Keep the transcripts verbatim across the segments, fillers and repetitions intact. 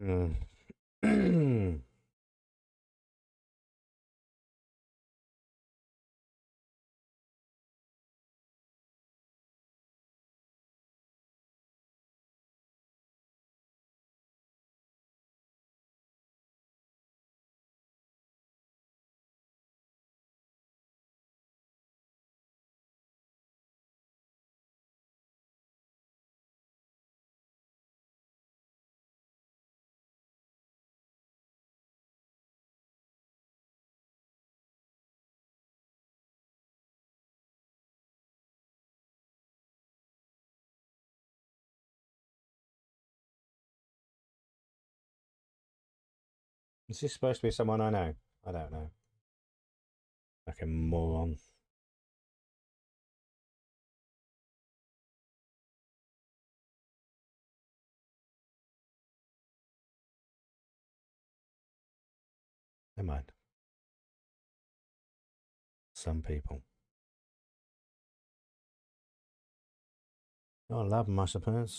Mm. Is this supposed to be someone I know? I don't know. Like a moron. Never mind. Some people. Oh, I love them, I suppose.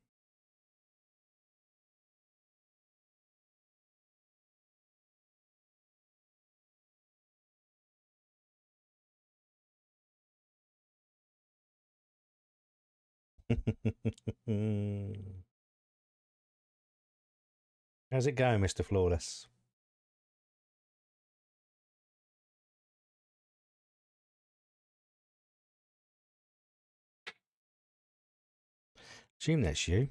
How's it going, Mister Flawless? Assume that's you.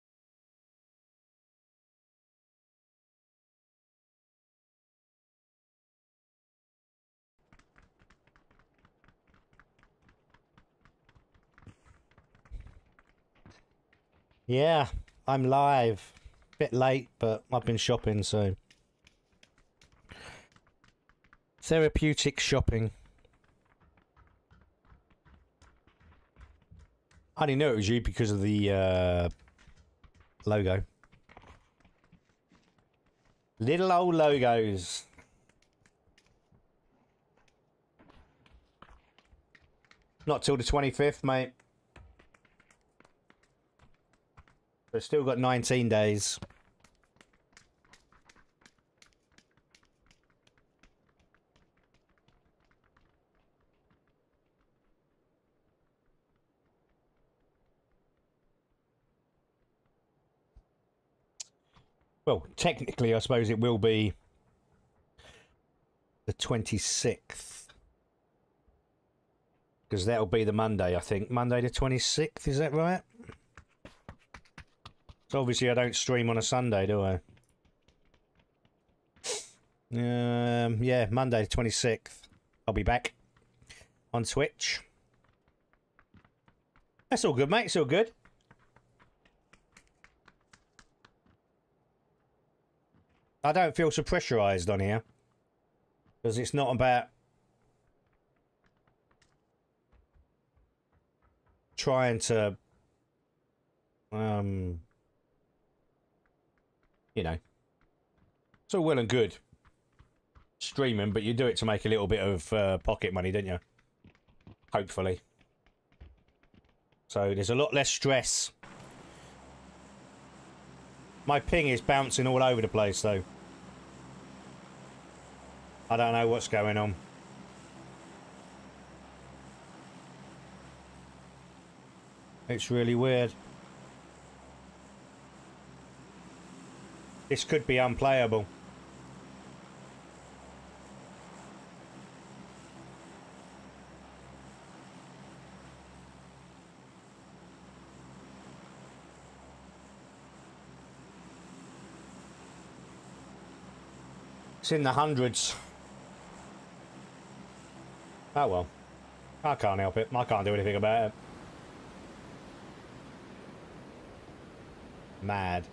Yeah, I'm live. Bit late, but I've been shopping, so. Therapeutic shopping. I only knew it was you because of the uh, logo. Little old logos. Not till the twenty-fifth, mate. But still got nineteen days. Well, technically, I suppose it will be the twenty-sixth. Because that'll be the Monday, I think. Monday the twenty-sixth, is that right? So obviously I don't stream on a Sunday, do I? Um, yeah, Monday the twenty-sixth. I'll be back on Twitch. That's all good, mate. It's all good. I don't feel so pressurised on here. Because it's not about trying to, um, you know, it's all well and good streaming, but you do it to make a little bit of uh, pocket money, don't you? Hopefully. So there's a lot less stress. My ping is bouncing all over the place, though. I don't know what's going on. It's really weird. This could be unplayable. It's in the hundreds. Oh well. I can't help it. I can't do anything about it. Mad.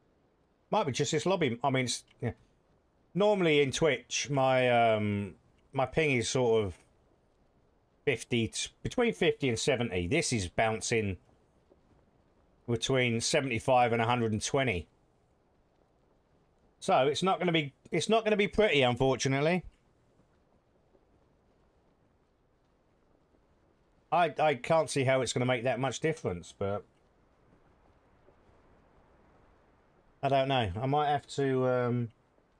Might be just this lobby. I mean, it's, yeah. Normally in Twitch, my um, my ping is sort of fifty, between fifty and seventy. This is bouncing between seventy-five and one hundred twenty. So it's not going to be, it's not going to be pretty, unfortunately. I I can't see how it's going to make that much difference, but I don't know. I might have to. Um,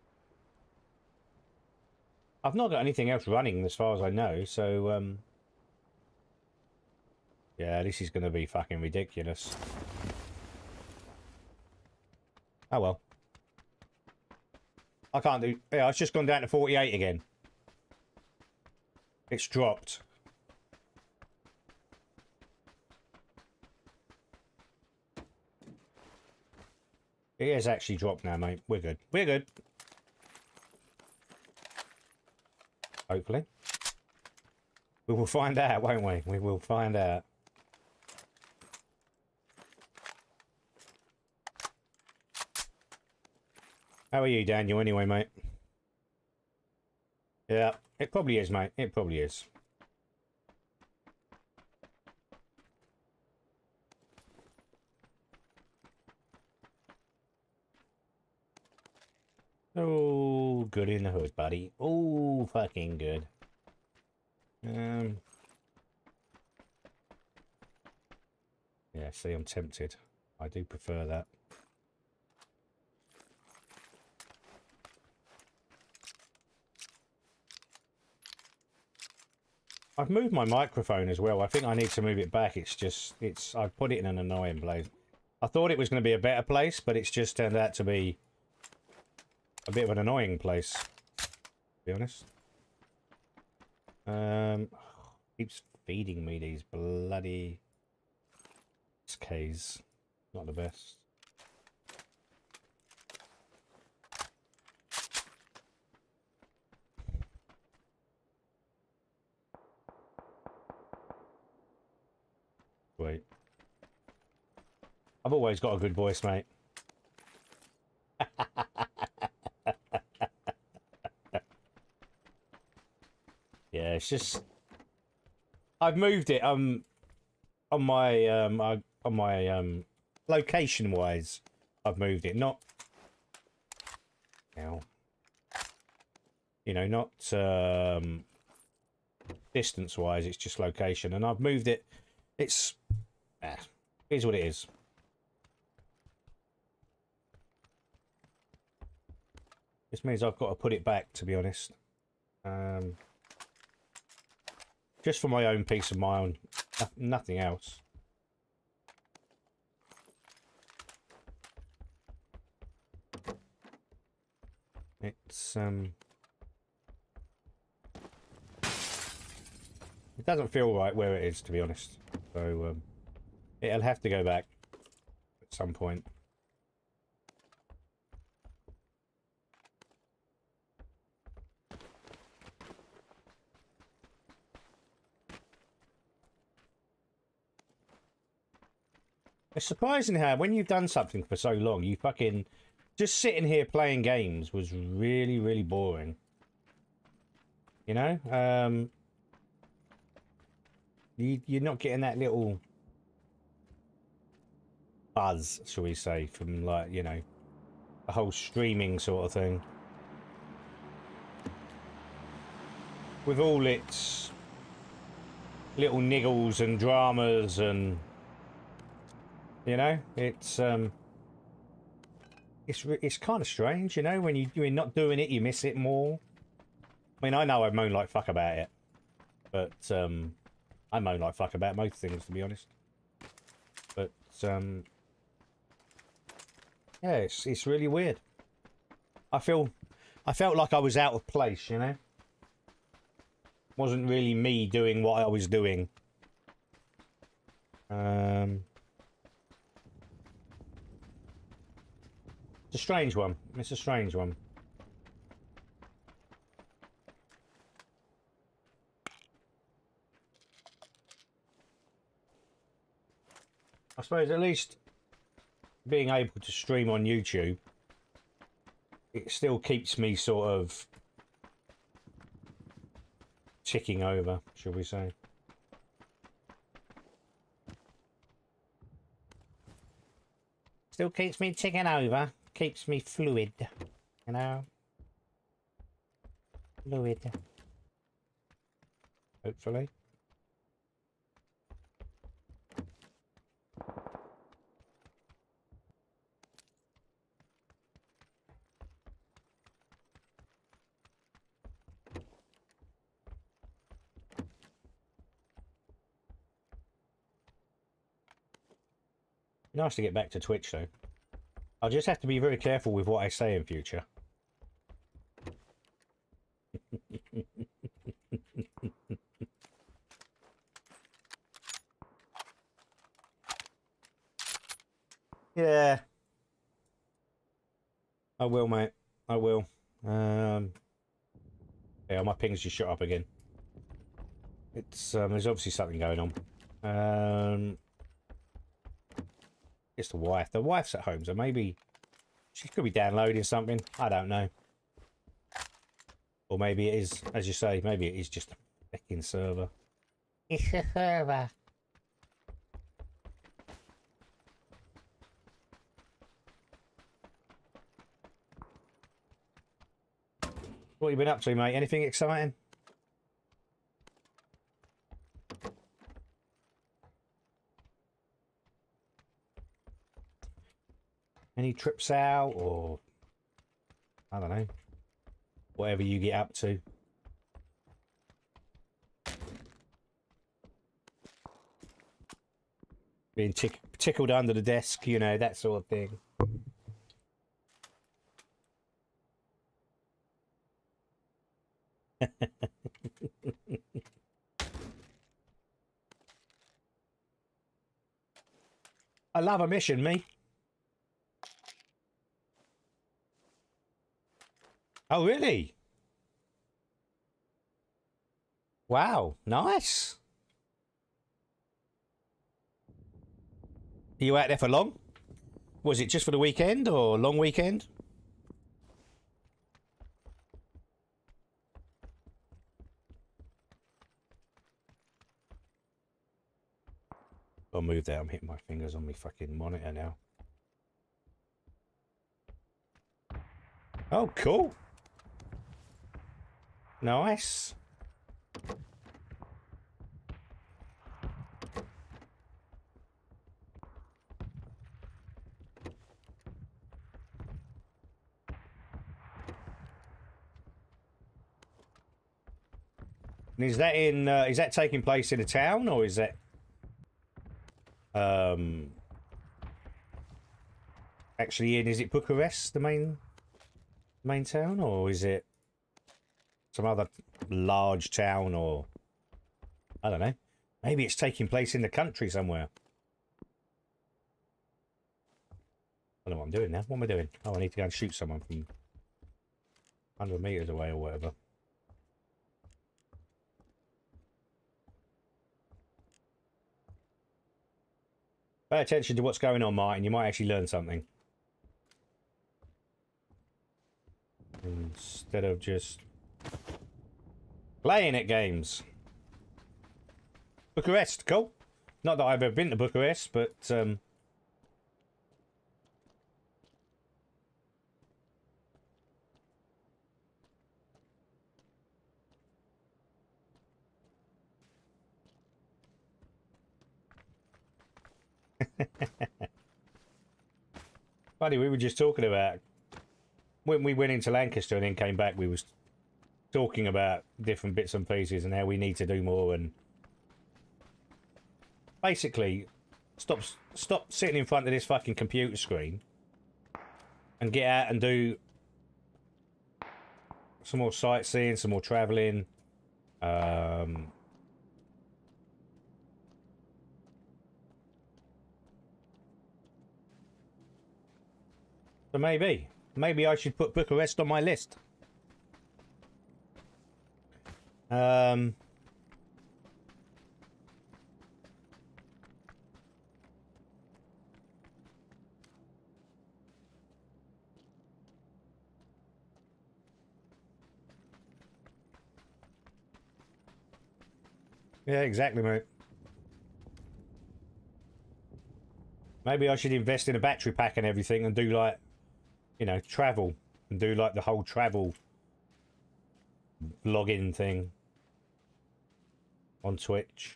I've not got anything else running as far as I know, so um, yeah, this is going to be fucking ridiculous. Oh well. I can't do... Yeah, it's just gone down to forty-eight again. It's dropped. It is actually dropped now, mate. We're good. We're good. Hopefully. We will find out, won't we? We will find out. How are you, Daniel, anyway, mate? Yeah, it probably is, mate. It probably is. Oh, good in the hood, buddy. Oh, fucking good. Um. Yeah, see, I'm tempted. I do prefer that. I've moved my microphone as well. I think I need to move it back. It's just, it's, I've put it in an annoying place. I thought it was going to be a better place, but it's just turned out to be a bit of an annoying place, to be honest. Um, keeps feeding me these bloody Ks. Not the best. Wait. I've always got a good voice, mate. Yeah, it's just I've moved it um on my um I, on my um location wise. I've moved it, not now. You know, not um distance wise. It's just location, and I've moved it. It's ah, here's what it is. This means I've got to put it back, to be honest. Um, just for my own peace of mind, nothing else. It's um, it doesn't feel right where it is, to be honest. So um, it'll have to go back at some point. It's surprising how when you've done something for so long, you fucking just sitting here playing games was really, really boring. You know, um, you you're not getting that little buzz, shall we say, from, like, you know, the whole streaming sort of thing. With all its little niggles and dramas and, you know, it's um, it's it's kind of strange, you know, when you you're not doing it, you miss it more. I mean, I know I moan like fuck about it, but um, I moan like fuck about most things, to be honest. But um, yeah, it's it's really weird. I feel, I felt like I was out of place, you know. Wasn't really me doing what I was doing. Um. It's a strange one. It's a strange one. I suppose at least being able to stream on YouTube, it still keeps me sort of ticking over, shall we say. Still keeps me ticking over. Keeps me fluid. You know? Fluid. Hopefully. Nice to get back to Twitch, though. I'll just have to be very careful with what I say in future. Yeah. I will, mate. I will. Um, yeah, my ping's just shut up again. It's um, there's obviously something going on. Um, it's the wife. The wife's at home, so maybe she could be downloading something. I don't know. Or maybe it is, as you say, maybe it is just a fucking server. It's a server. What have you been up to, mate? Anything exciting? Any trips out, or I don't know, whatever you get up to. Being tick tickled under the desk, you know, that sort of thing. I love a mission, me. Oh, really? Wow, nice. Are you out there for long? Was it just for the weekend or long weekend? I'll move that. I'm hitting my fingers on my fucking monitor now. Oh, cool. Nice. And is that in? Uh, is that taking place in a town, or is that um actually in? Is it Bucharest, the main main town, or is it some other large town, or I don't know? Maybe it's taking place in the country somewhere. I don't know what I'm doing now. What am I doing? Oh, I need to go and shoot someone from one hundred meters away or whatever. Pay attention to what's going on, Martin. You might actually learn something. Instead of just playing at games. Bucharest, cool. Not that I've ever been to Bucharest, but um funny, we were just talking about when we went into Lancaster and then came back, we was talking about different bits and pieces and how we need to do more, and basically stop stop sitting in front of this fucking computer screen and get out and do some more sightseeing, some more travelling. Um, so maybe, maybe I should put Bucharest on my list. Um, Yeah, exactly, mate. Maybe I should invest in a battery pack and everything and do like, you know, travel and do like the whole travel login thing on Twitch.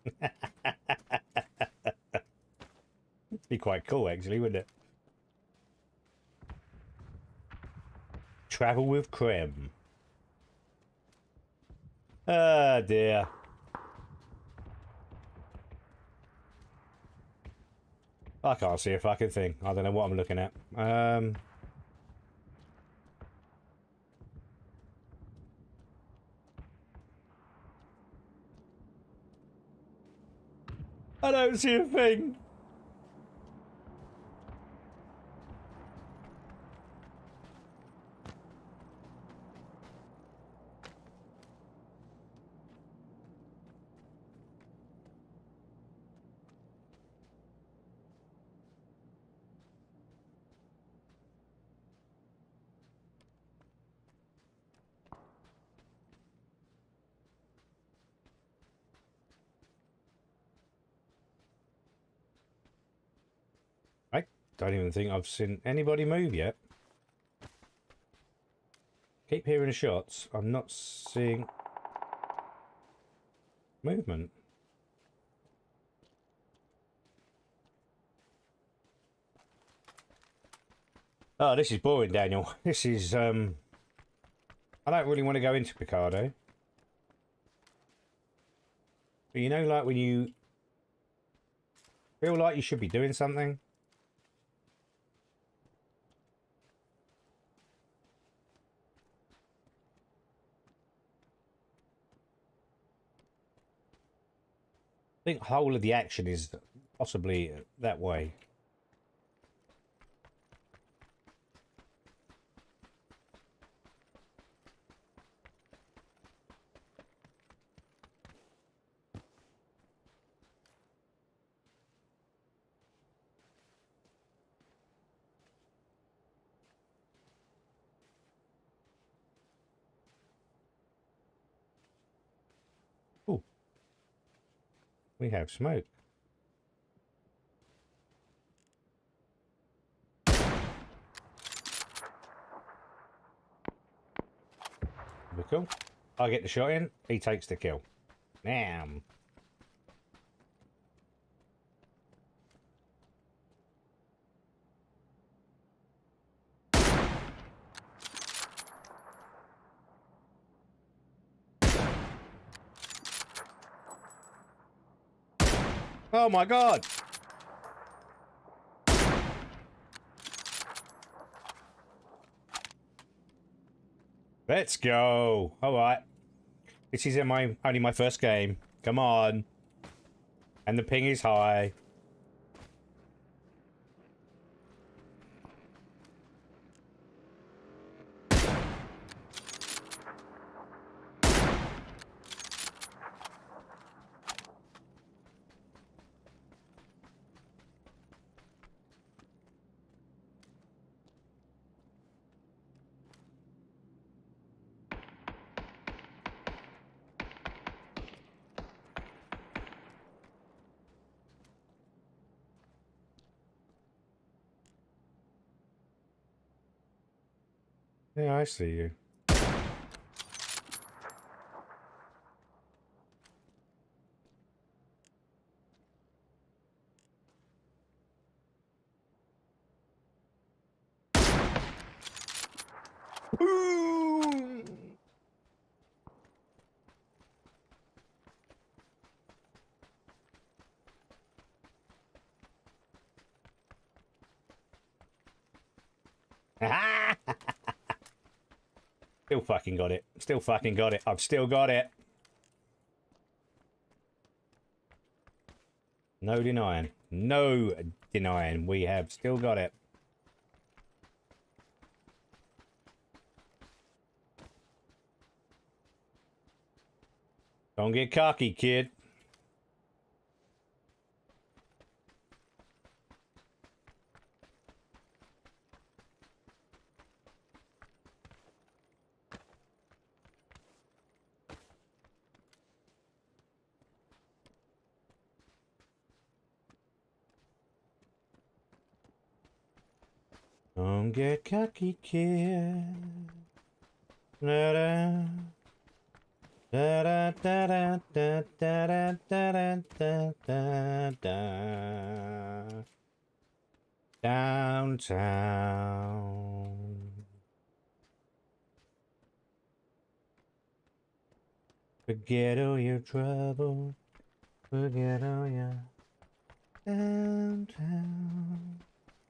Be quite cool, actually, wouldn't it? Travel with Krem. Ah, dear. I can't see a fucking thing. I don't know what I'm looking at. Um... I don't see a thing. I don't even think I've seen anybody move yet. Keep hearing the shots. I'm not seeing movement. Oh, this is boring, Daniel. This is, um... I don't really want to go into Picardo. But you know, like when you feel like you should be doing something? I think the whole of the action is possibly that way. Ooh. We have smoke. Cool. I get the shot in, he takes the kill. Damn. Oh my god! Let's go. All right. This is in my only my first game. Come on. And the ping is high. Yeah, I see you. Boom! Still fucking got it. Still fucking got it. I've still got it. No denying. No denying. We have still got it. Don't get cocky, kid. Don't get cocky, kid. Da da da da da da da da da da da. Downtown. Forget all your trouble. Forget all your downtown.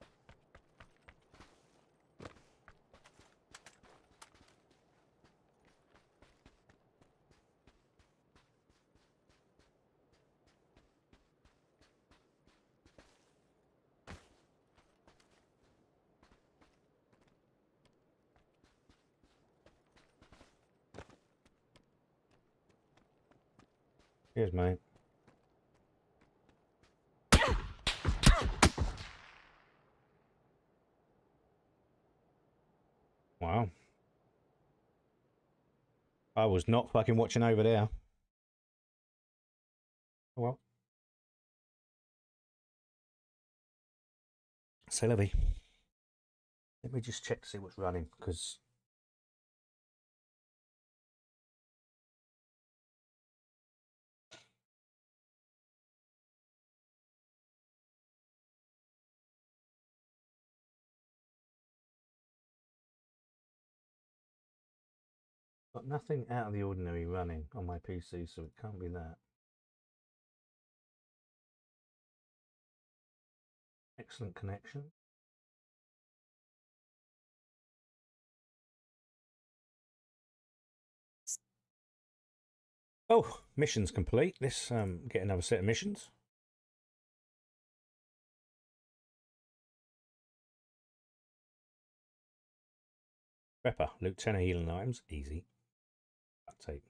Cheers, mate. Wow. I was not fucking watching over there. Oh well. C'est la vie. Let me just check to see what's running, because got nothing out of the ordinary running on my P C, so it can't be that. Excellent connection. Oh, mission's complete. Let's um, get another set of missions. Prepper, loot ten healing items, easy. Duct tape.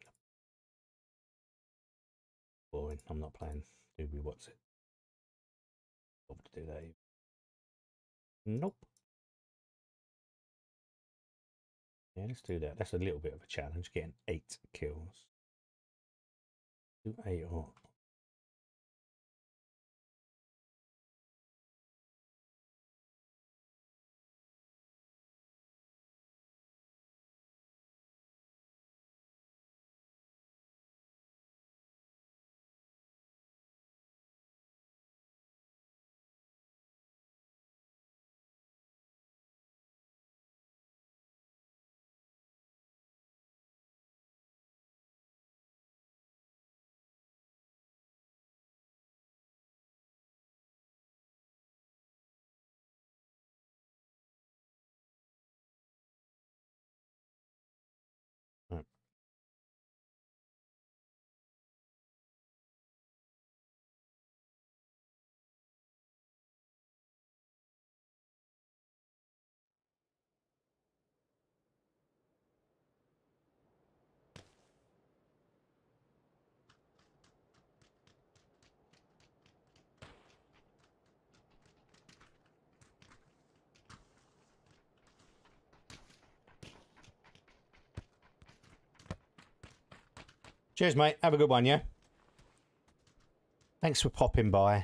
Boring, I'm not playing Doobie What's It. Hope to do that. Nope. Yeah, let's do that. That's a little bit of a challenge, getting eight kills. Do eight or... Right. Cheers, mate. Have a good one, yeah? Thanks for popping by.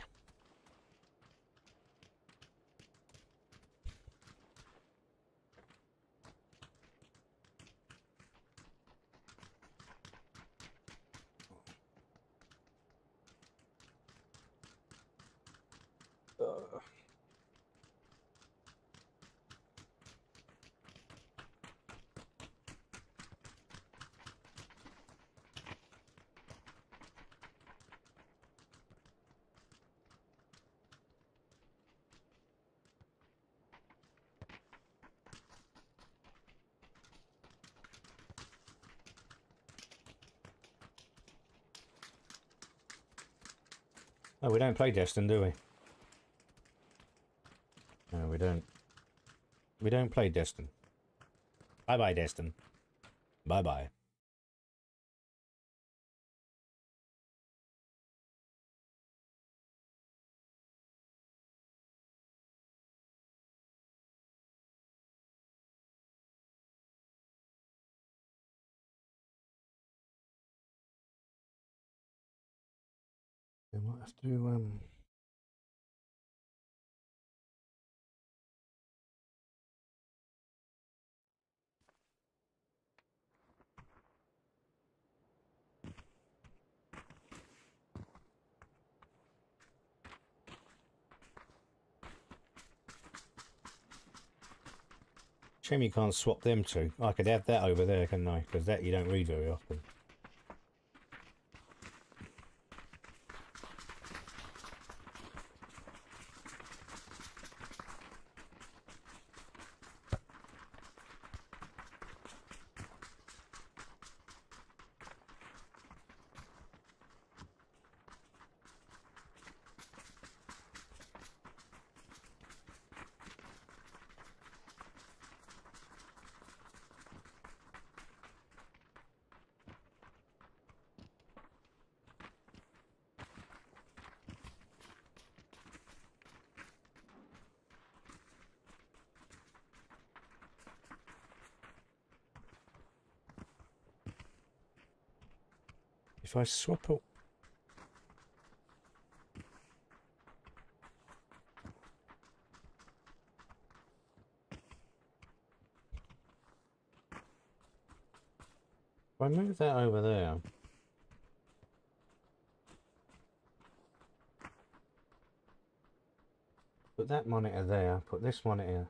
Uh. Oh, we don't play Destin, do we? No, we don't. We don't play Destin. Bye-bye, Destin. Bye-bye. We might have to, um... Shame you can't swap them two. I could have that over there, couldn't I? Because that you don't read very often. If I swap it... If I move that over there... Put that monitor there, put this monitor...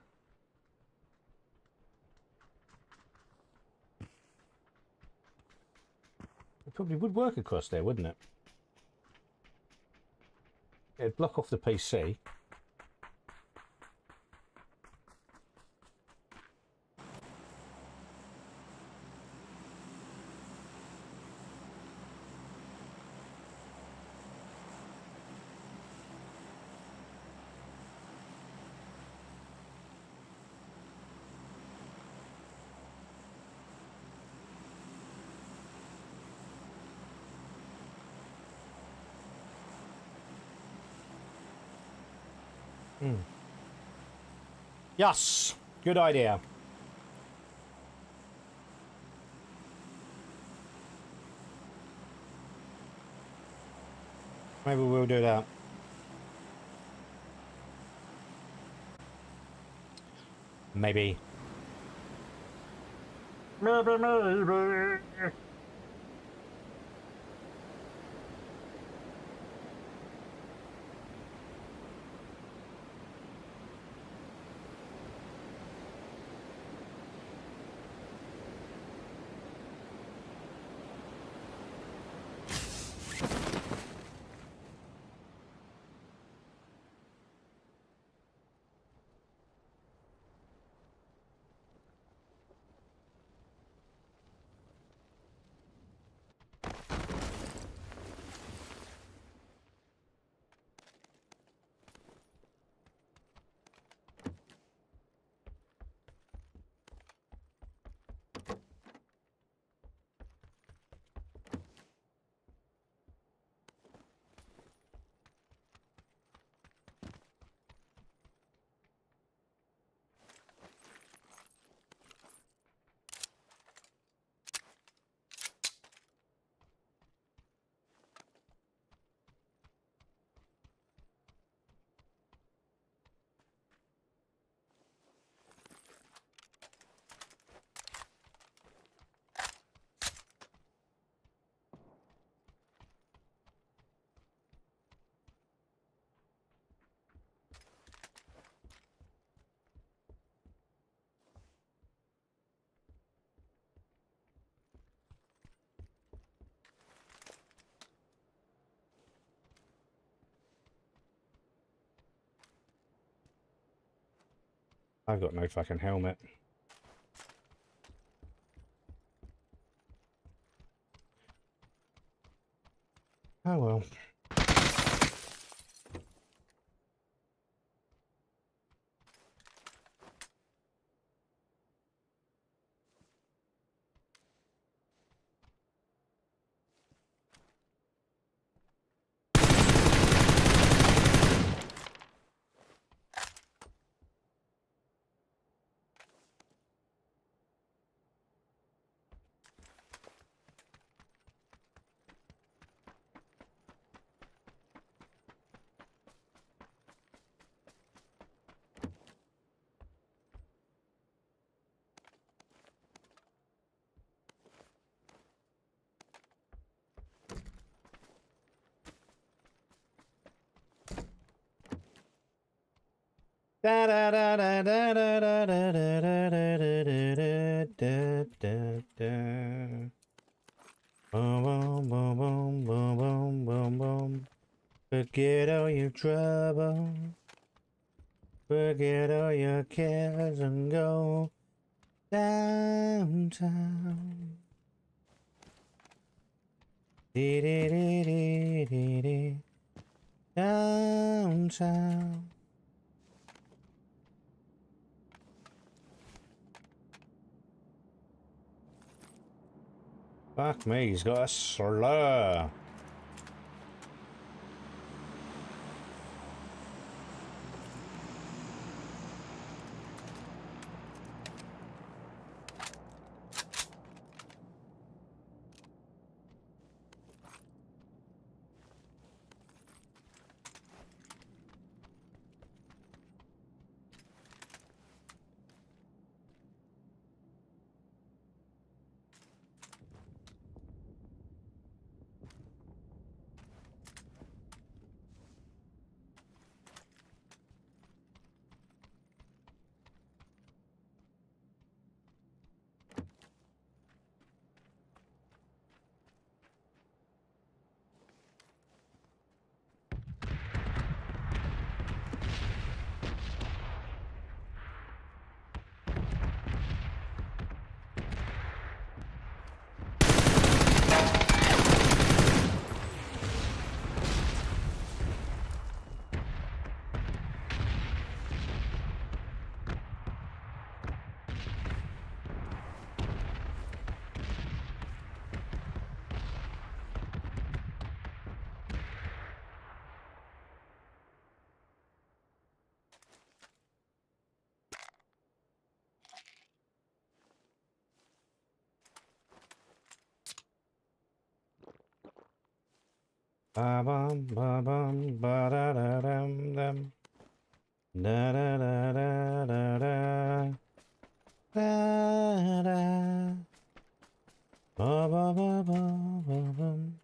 It probably would work across there, wouldn't it? It'd block off the P C. Hmm. Yes! Good idea. Maybe we'll do that. Maybe. Maybe, maybe. I've got no fucking helmet. Oh well. Da da da da da da da da da da da. Forget all your trouble. Forget all your cares and go downtown. Dee dee dee dee dee dee. Downtown. Fuck me, he's got a slur. Ba bum ba bum ba da da dum dum. Da da da da da da. Da da. Ba ba ba ba ba bum.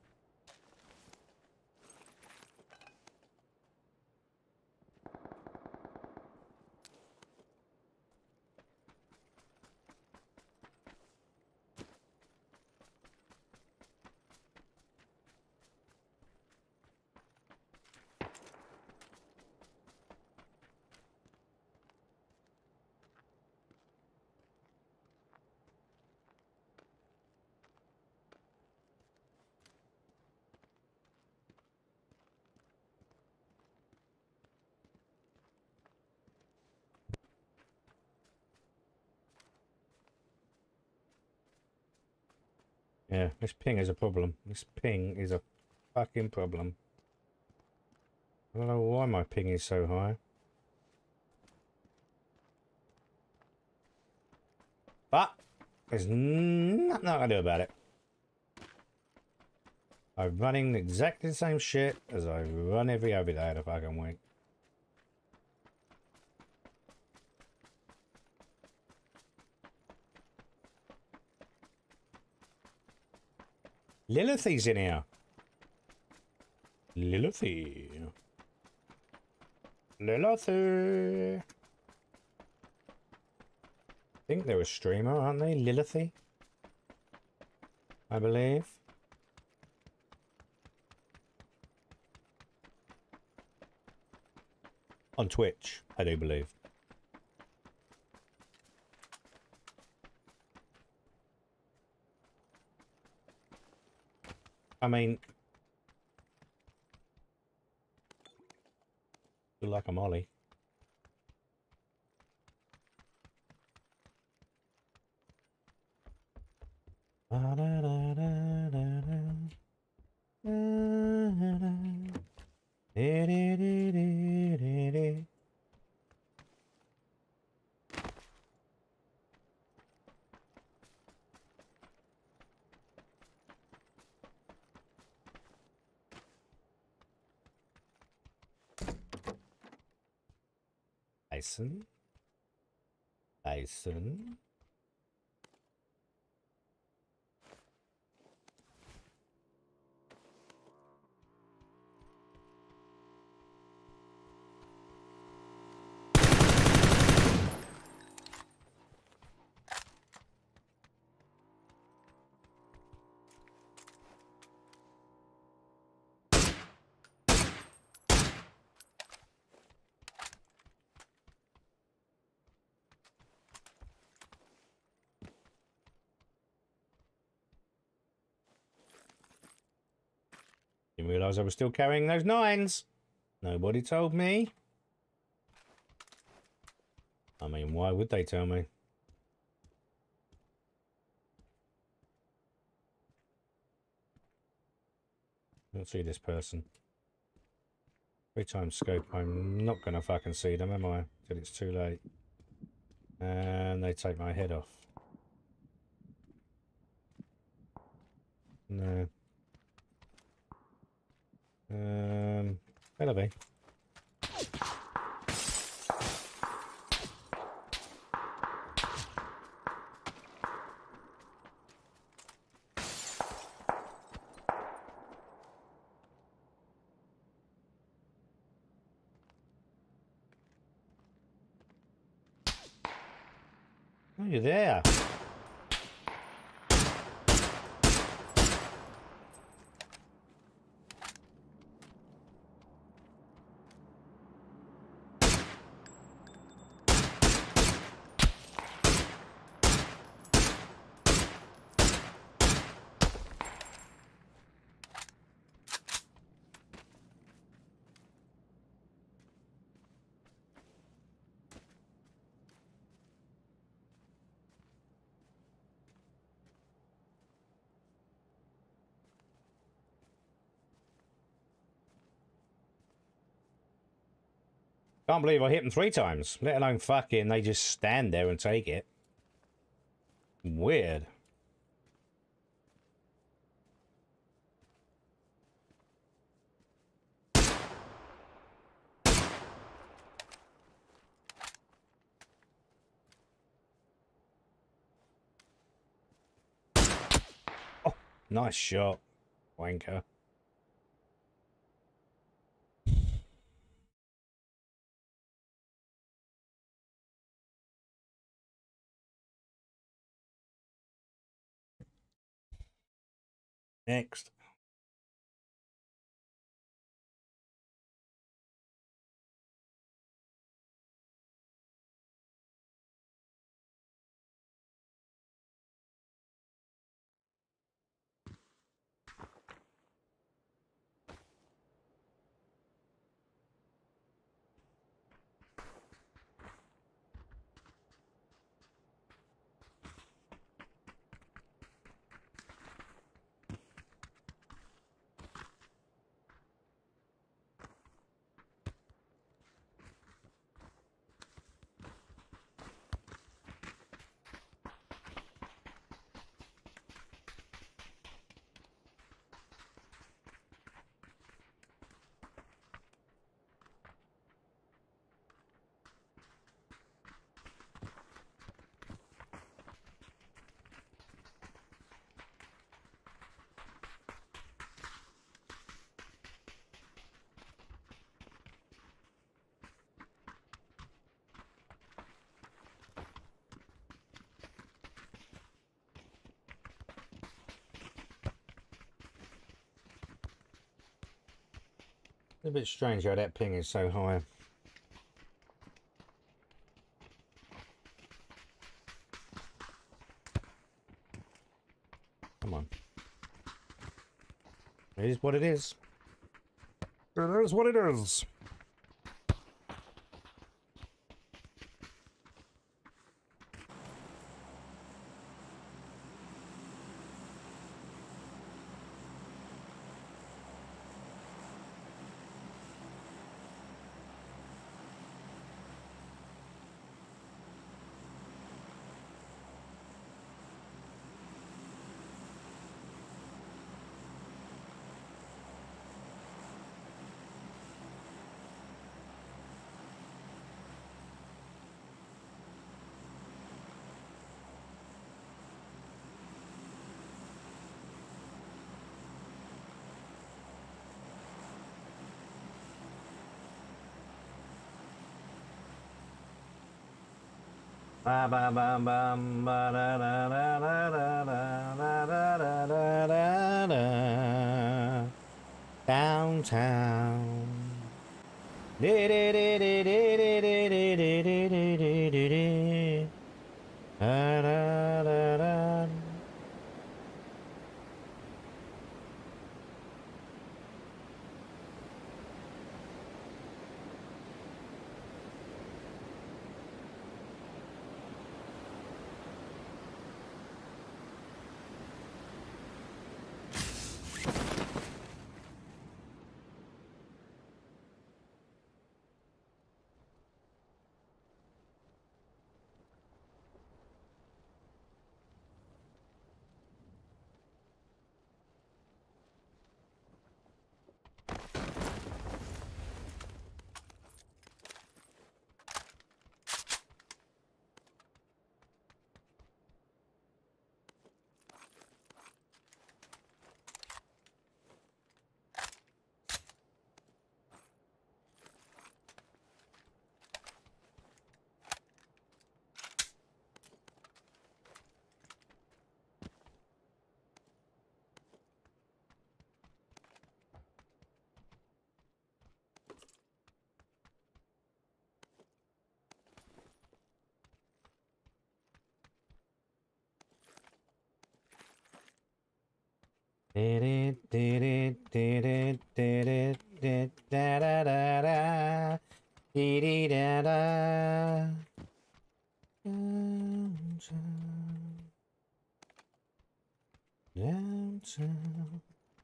Yeah, this ping is a problem. This ping is a fucking problem. I don't know why my ping is so high. But there's nothing I can do about it. I'm running exactly the same shit as I run every other day of the fucking week. Lilithy's in here. Lilithy. Lilithy. I think they're a streamer, aren't they? Lilithy. I believe. On Twitch, I do believe. I mean, feel like a molly. Da, da, da, da, da, da. Da, da. Dee, dee, dee, dee, dee, dee. Tyson. Tyson. Didn't realise I was still carrying those nines. Nobody told me. I mean, why would they tell me? I don't see this person. Three times scope, I'm not going to fucking see them, am I? Till it's too late. And they take my head off. No. Um, better be. Oh, you're there. Can't believe I hit them three times, let alone fucking they just stand there and take it. Weird. Oh, nice shot, wanker. Next. A bit strange how that ping is so high. Come on. It is what it is. It is what it is. Ba ba ba bum ba da da da da da da da da da da da. Downtown. Da da da da da da da da da da da da. Da da da da. Did it, did it, did it, did it, did da da da da, dee dee da da. Downtown, downtown.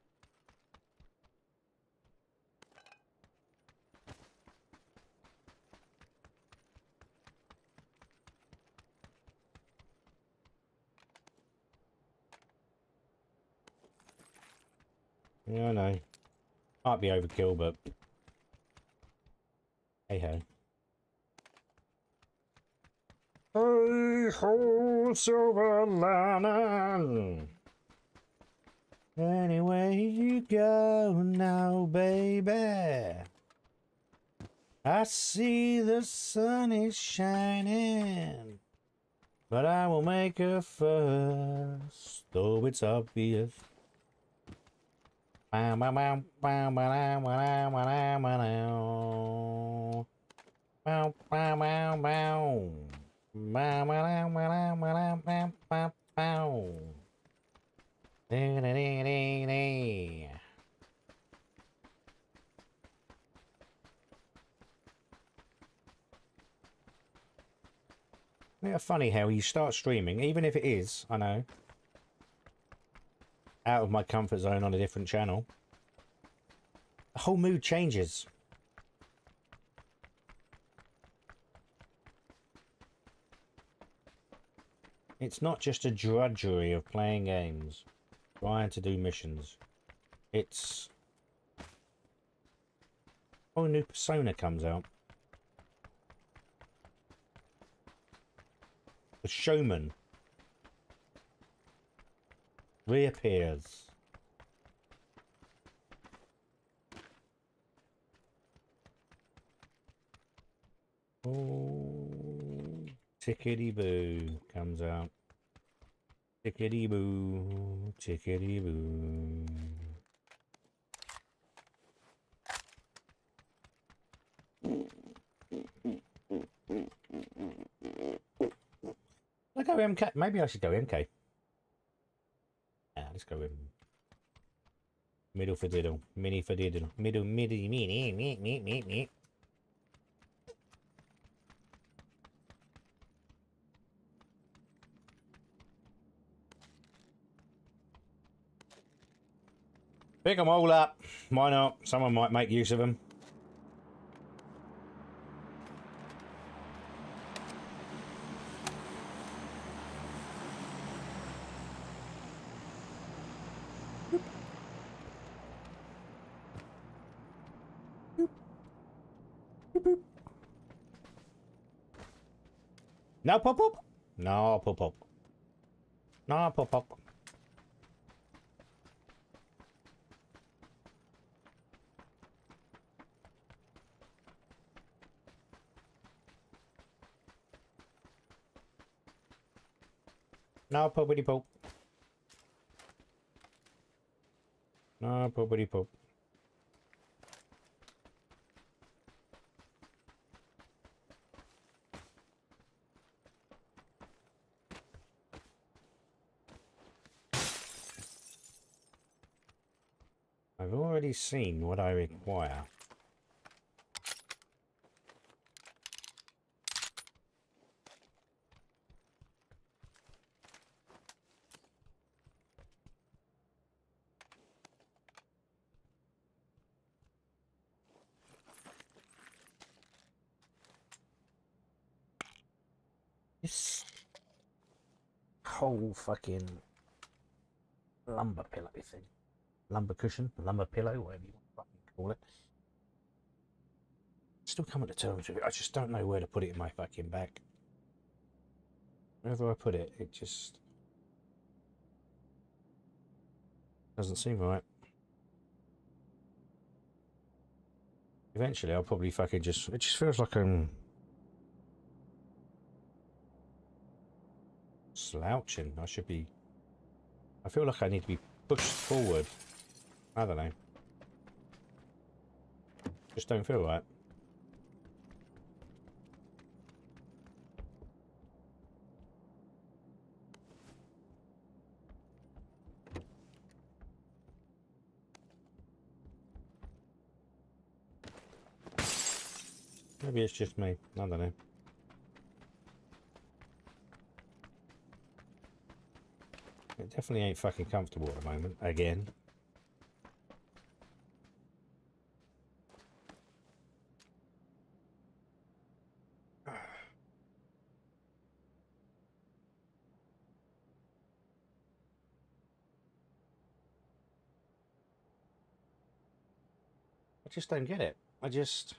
Yeah, I know. Might be overkill, but hey ho. Hey ho, silver lining. Anywhere you go now, baby. I see the sun is shining, but I will make a fuss, though it's obvious. Bow, bow, bow, bow, bow, bow, bow, bow, bow, bow, bow, bow. Bow, bow, bow, bow, bow, bow, bow. Dee, dee, dee, dee, dee. Isn't it funny how you start streaming, even if it is, I know, out of my comfort zone on a different channel, the whole mood changes. It's not just a drudgery of playing games, trying to do missions. It's... Oh, a new Persona comes out. The Showman reappears. Oh, Tickety Boo comes out. Tickety Boo, Tickety Boo. I go M K. Maybe I should go M K. Ah, let's go with middle for diddle, mini for diddle, middle, midi, mini, me, me, me, me. Pick them all up. Why not? Someone might make use of them. No pop pop. No pop pop. No pop pop. No poppity pop. No poppity pop. I've already seen what I require. This whole fucking lumber pillow thing. Lumber cushion, lumber pillow, whatever you want to fucking call it. Still coming to terms with it. I just don't know where to put it in my fucking bag. Wherever I put it, it just doesn't seem right. Eventually, I'll probably fucking just... It just feels like I'm slouching. I should be... I feel like I need to be pushed forward. I don't know. Just don't feel right. Maybe it's just me. I don't know. It definitely ain't fucking comfortable at the moment. Again. I just don't get it. I just...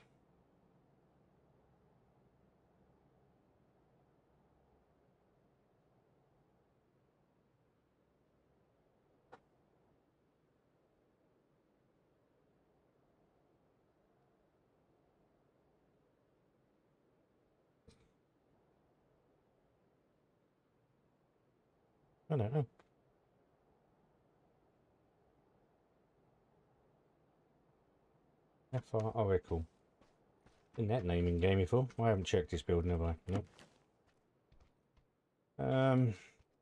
I don't know. How far? Oh, very cool. In that naming game before? I haven't checked this building, have I? Nope. Um...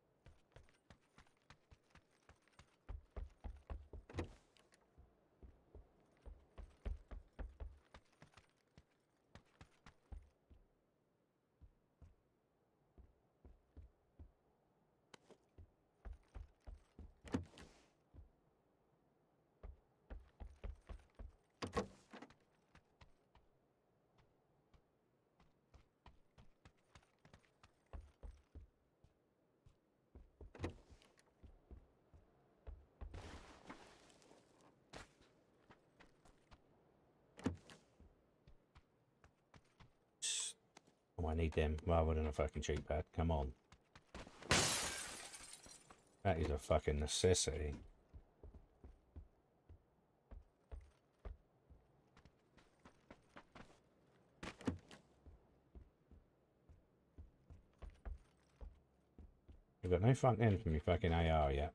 Oh, I need them rather than a fucking cheap pad. Come on. That is a fucking necessity. I've got no front end for me fucking A R yet.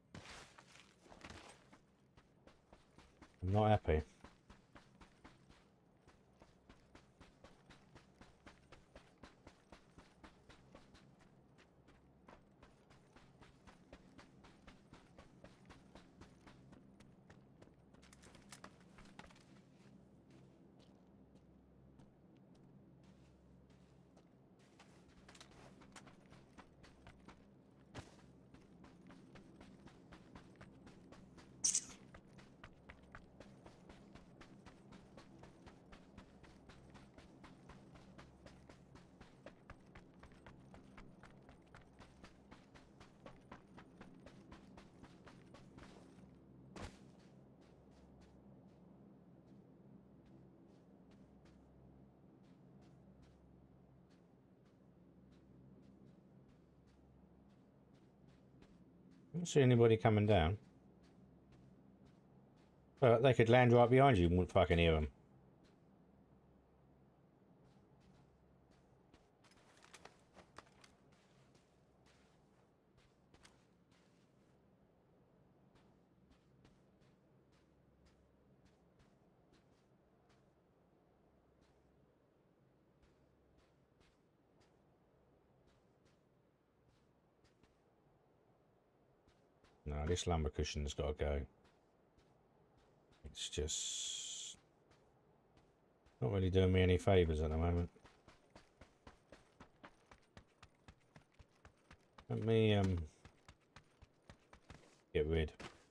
I'm not happy. I don't see anybody coming down. But they could land right behind you and wouldn't fucking hear them. No, this lumber cushion's got to go. It's just not really doing me any favours at the moment. Let me um get rid.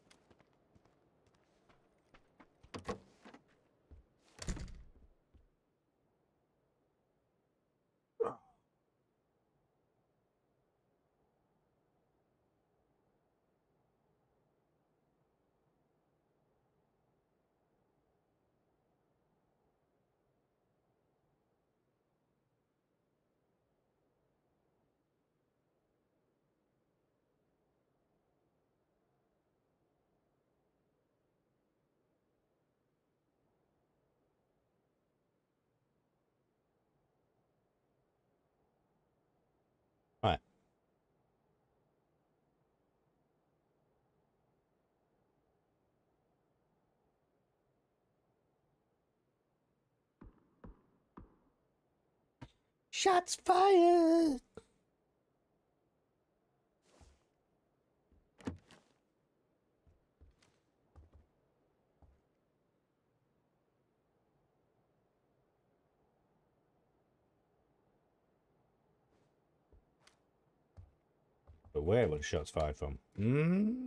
Right. Shots fired! But where were the shots fired from? Hmm?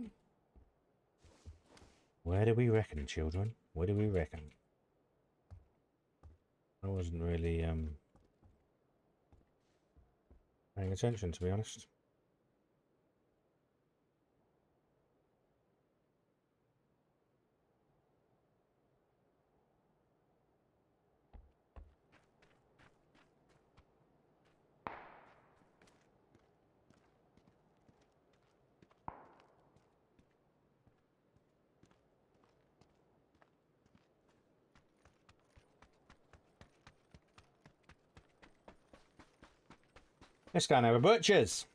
Where do we reckon, children? Where do we reckon? I wasn't really um, paying attention, to be honest. Let's go and have a butcher's.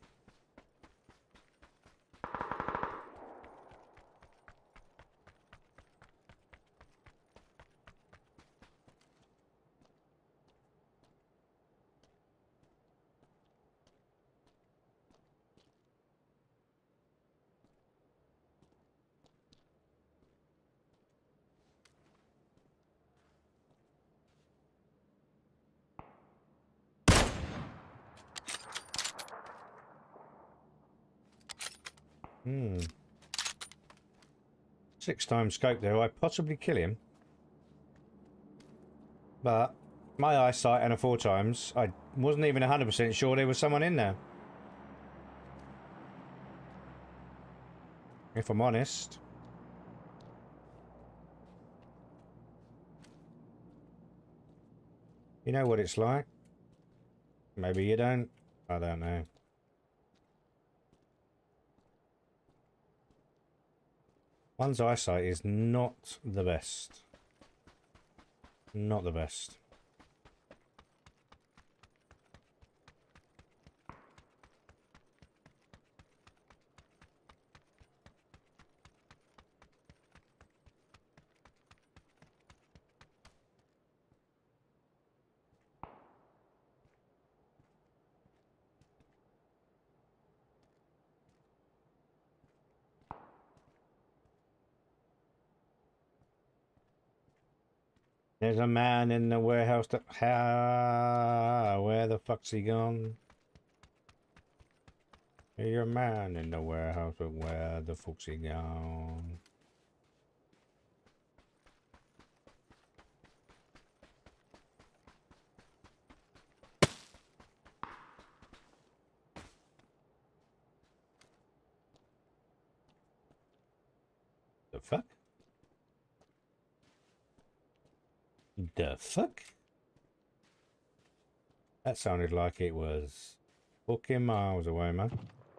Hmm. Six times scope there. I possibly kill him. But my eyesight and a four times, I wasn't even one hundred percent sure there was someone in there. If I'm honest. You know what it's like. Maybe you don't. I don't know. One's eyesight is not the best. Not the best. There's a man in the warehouse that... How? Where the fuck's he gone? You're a man in the warehouse, but where the fuck's he gone? The fuck? The fuck? That sounded like it was fucking miles away, man.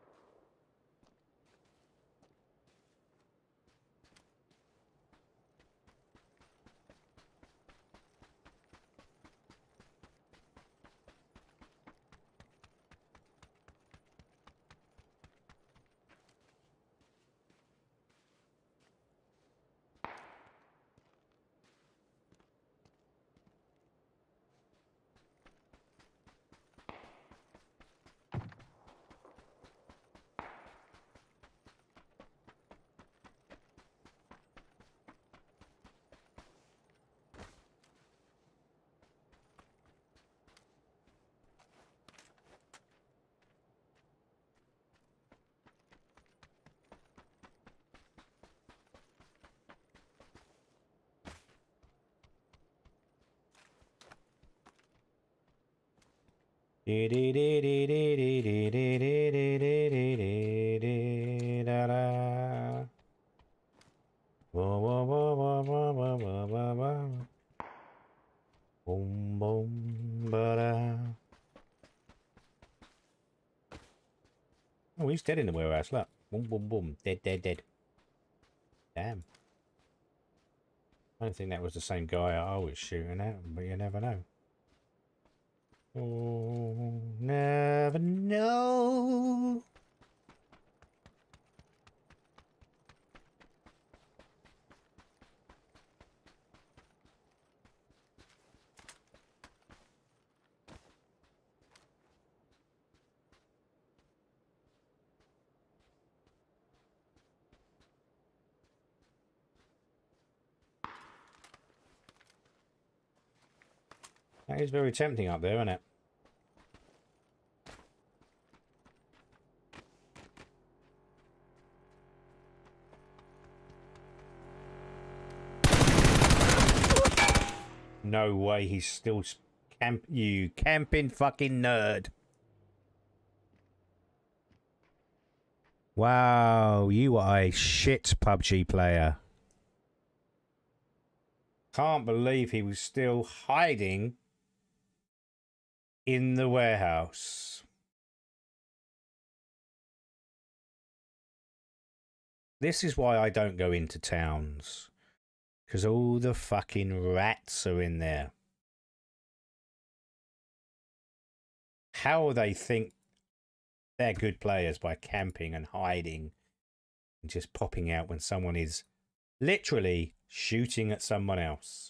Dee dee dee dee dee dee dee dee dee dee dee dee dee dee da da. Wah wah wah wah wah wah wah wah wah. Boom boom ba da. Oh, he's dead in the warehouse. Look, boom boom boom, dead dead dead. Damn. I don't think that was the same guy I was shooting at, but you never know. Oh, never know. That is very tempting up there, isn't it? no way he's still camp. You camping fucking nerd. Wow, you are a shit P U B G player. Can't believe he was still hiding in the warehouse. This is why I don't go into towns. Because all the fucking rats are in there. How will they think they're good players? By camping and hiding and just popping out when someone is literally shooting at someone else.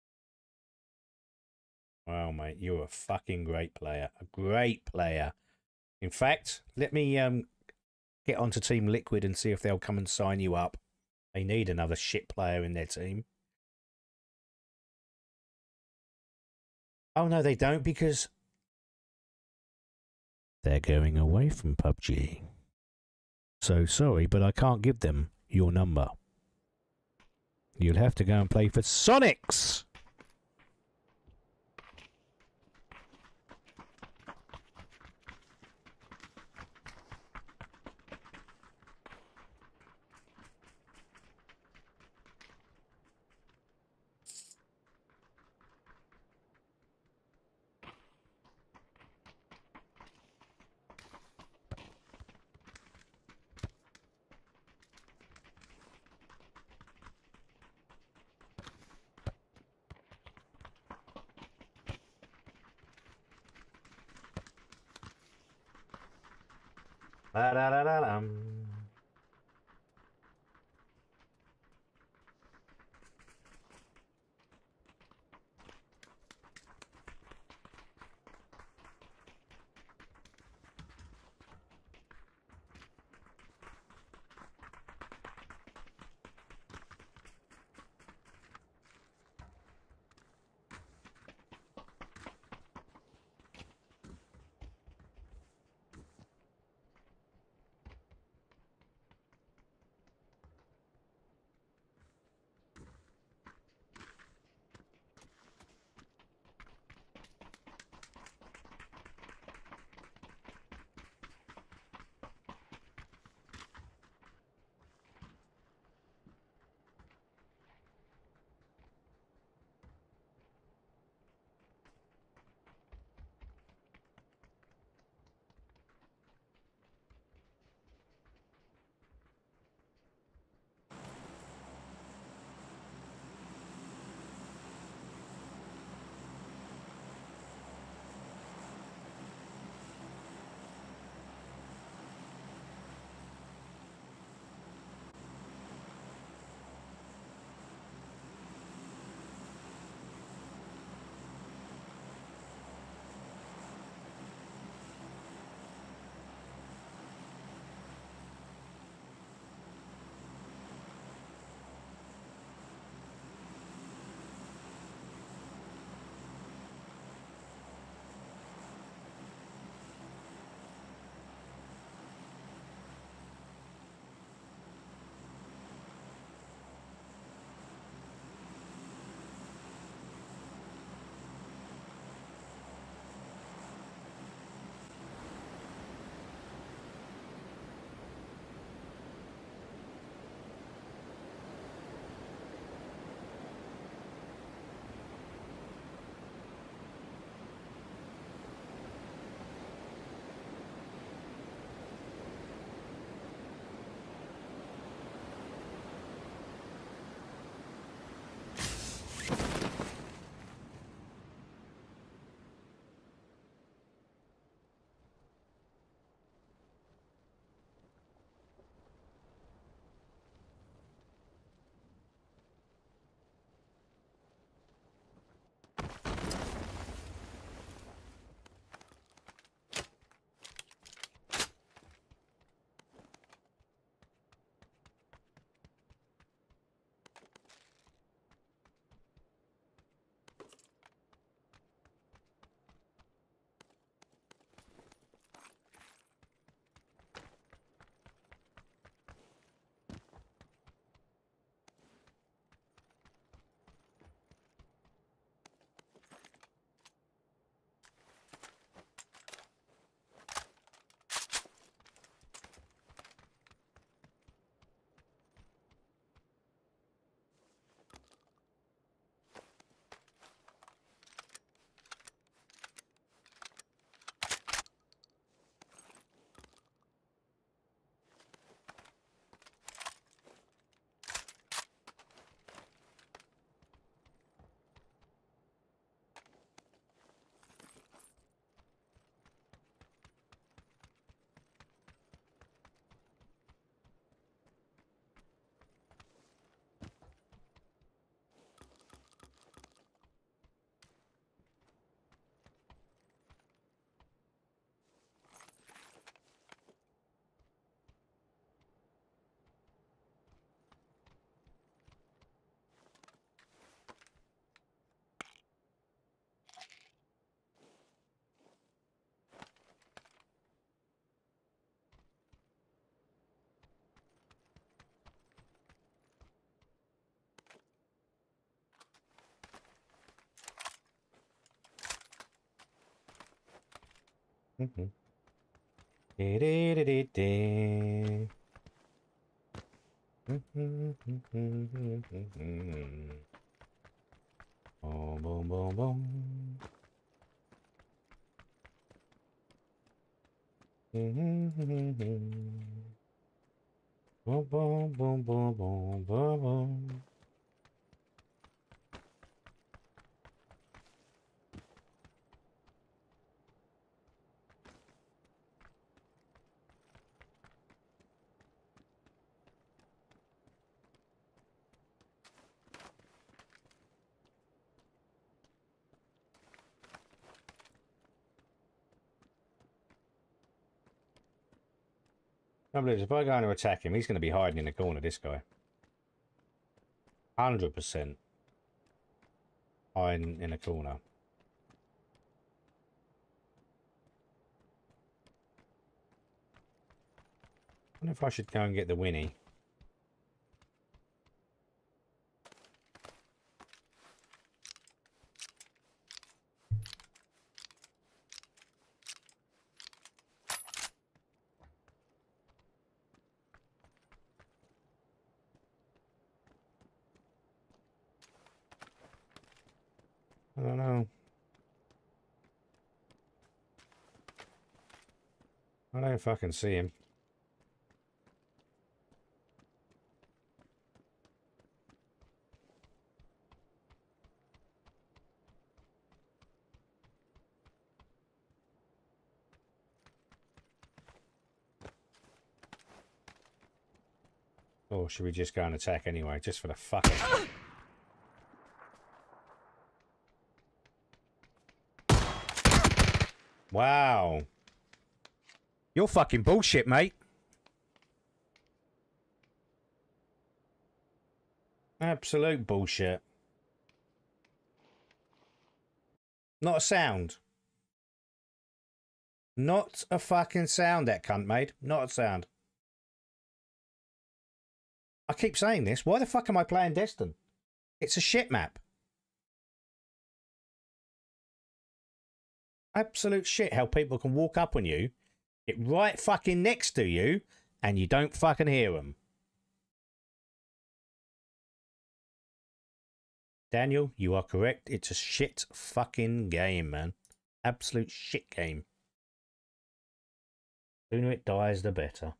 Wow, mate, you're a fucking great player. A great player. In fact, let me um get onto Team Liquid and see if they'll come and sign you up. They need another shit player in their team. Oh, no, they don't, because they're going away from P U B G. So sorry, but I can't give them your number. You'll have to go and play for Sonics! Da da da da dum. Mm-hmm. Da-da-da-da-da. Mm-hmm. Boom, boom, boom, boom. Mm-hmm. Boom, boom, boom, boom, boom, boom, boom. I believe if I go to attack him, he's going to be hiding in the corner, this guy. one hundred percent hiding in a corner. I wonder if I should go and get the Winnie. I don't know. I don't know if I can see him. Or should we just go and attack anyway, just for the fuck of it? Wow. You're fucking bullshit, mate. Absolute bullshit. Not a sound. Not a fucking sound that cunt made. Not a sound. I keep saying this. Why the fuck am I playing Destin? It's a shit map. Absolute shit how people can walk up on you, get right fucking next to you, and you don't fucking hear them. Daniel, you are correct. It's a shit fucking game, man. Absolute shit game. The sooner it dies, the better.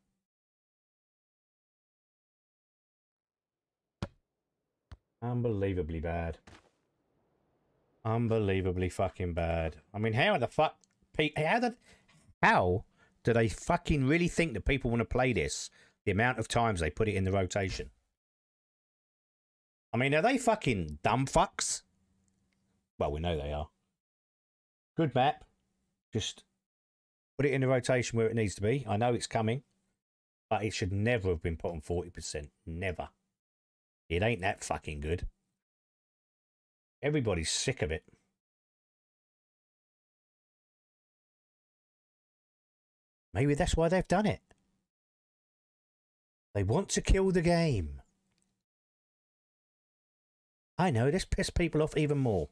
Unbelievably bad. Unbelievably fucking bad. I mean, how the fuck... How did... How do they fucking really think that people want to play this? The amount of times they put it in the rotation. I mean, are they fucking dumb fucks? Well, we know they are. Good map. Just put it in the rotation where it needs to be. I know it's coming. But it should never have been put on forty percent. Never. It ain't that fucking good. Everybody's sick of it. Maybe that's why they've done it. They want to kill the game. I know, this pissed people off even more.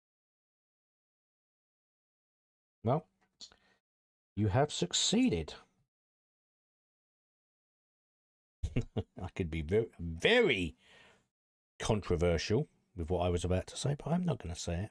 Well, you have succeeded. I could be very, very controversial with what I was about to say, but I'm not going to say it.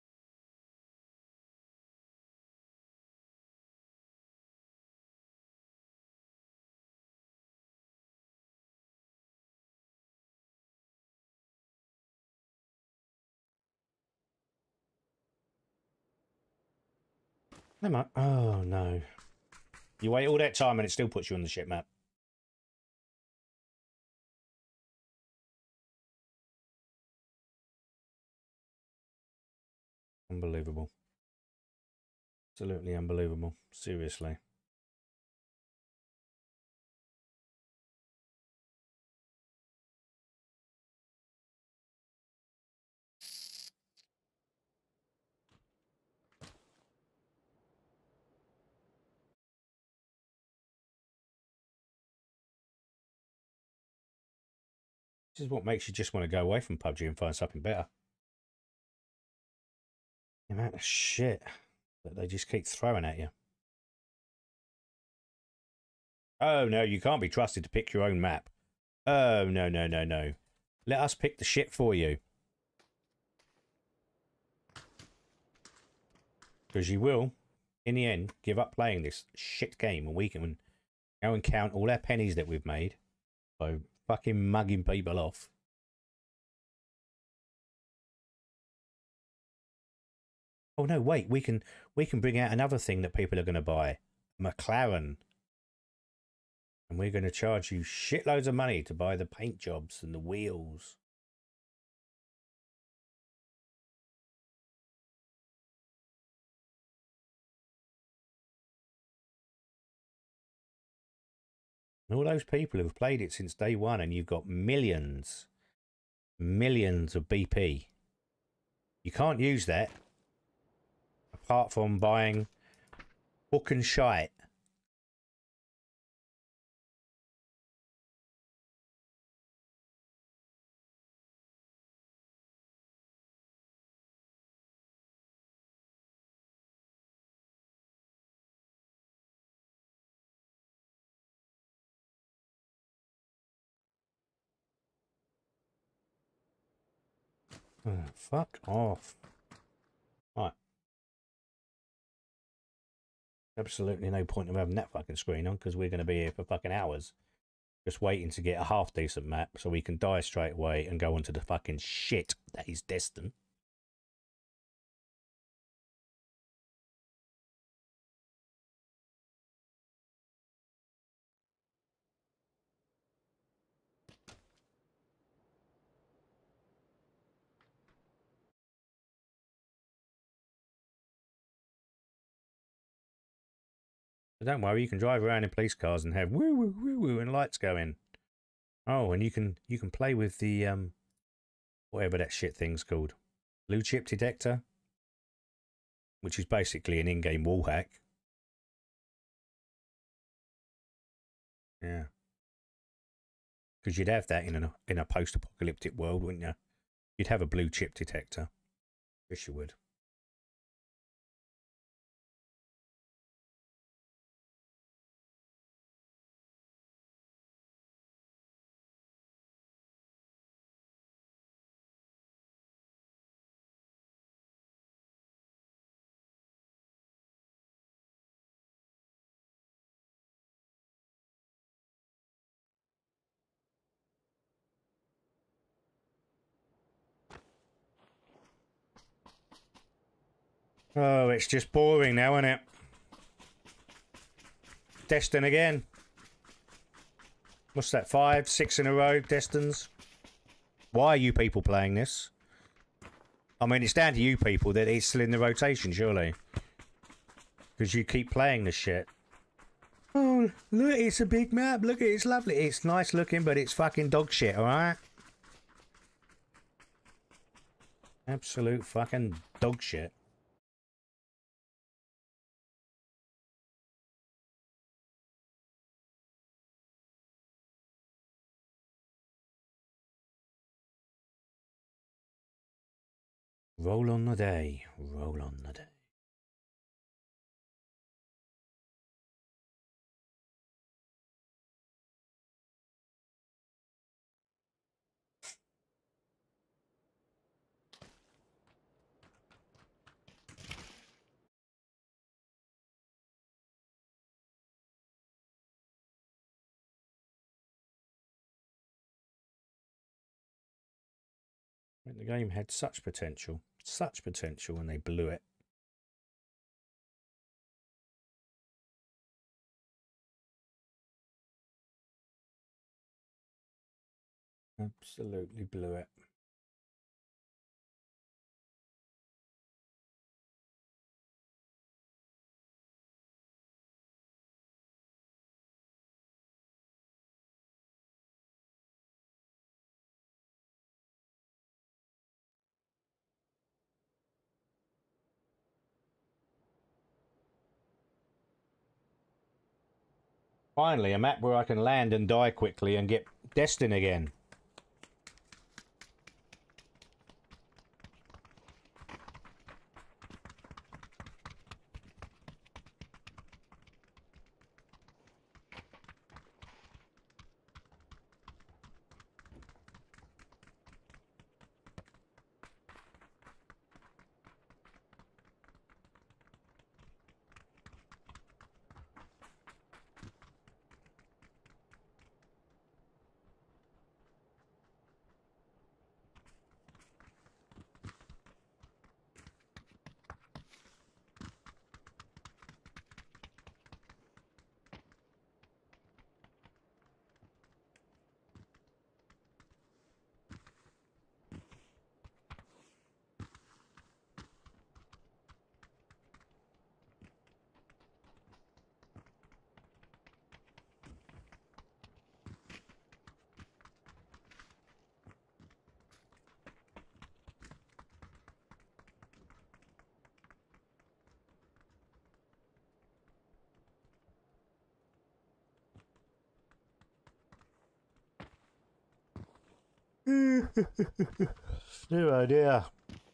Never mind. Oh, no. You wait all that time and it still puts you on the shit map. Unbelievable. Absolutely unbelievable. Seriously. This is what makes you just want to go away from P U B G and find something better. The amount of shit that they just keep throwing at you. Oh, no, you can't be trusted to pick your own map. Oh, no, no, no, no. Let us pick the shit for you. Because you will, in the end, give up playing this shit game and we can go and count all our pennies that we've made by fucking mugging people off. Oh no, wait, we can we can bring out another thing that people are going to buy. McLaren. And we're going to charge you shitloads of money to buy the paint jobs and the wheels. And all those people who've played it since day one, and you've got millions, millions of B P. You can't use that apart from buying book and shite. Oh, fuck off. Right. Absolutely no point in having that fucking screen on because we're going to be here for fucking hours. Just waiting to get a half decent map so we can die straight away and go onto the fucking shit that is Destin. But don't worry, you can drive around in police cars and have woo woo woo woo and lights going. Oh, and you can you can play with the um whatever that shit thing's called. Blue chip detector. Which is basically an in-game wall hack. Yeah. Because you'd have that in a in a post-apocalyptic world, wouldn't you? You'd have a blue chip detector. Yes, you would. Oh, it's just boring now, isn't it? Destin again. What's that, five, six in a row, Destins? Why are you people playing this? I mean, it's down to you people that it's still in the rotation, surely. Because you keep playing this shit. Oh, look, it's a big map. Look, it's lovely. It's nice looking, but it's fucking dog shit, alright? Absolute fucking dog shit. Roll on the day. Roll on the day. The game had such potential. Such potential, and they blew it. Absolutely blew it. Finally, a map where I can land and die quickly and get Destin again. No idea.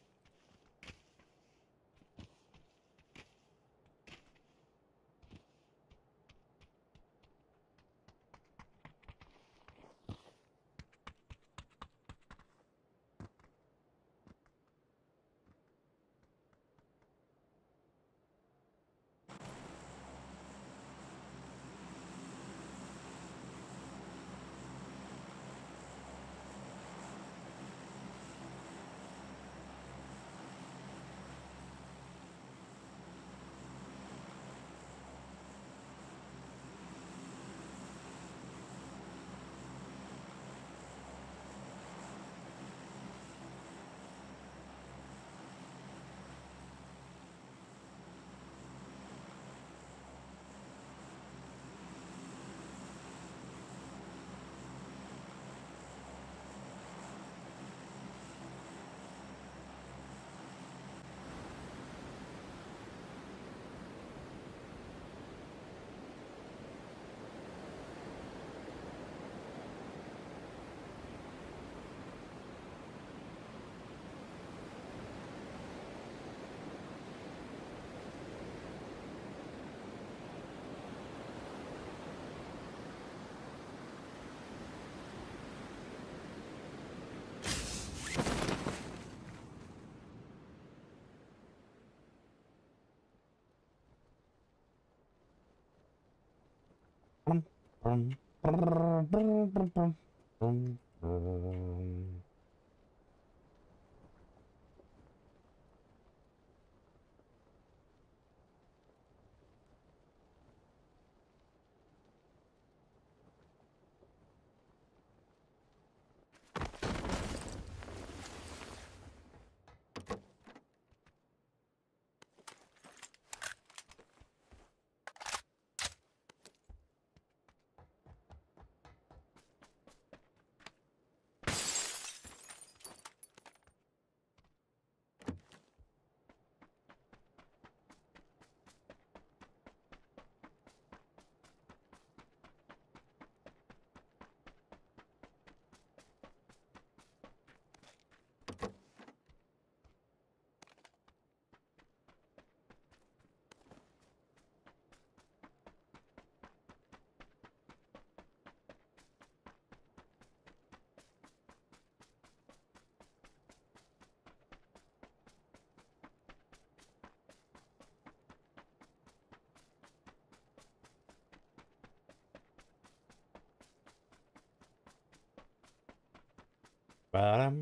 Ba-dum,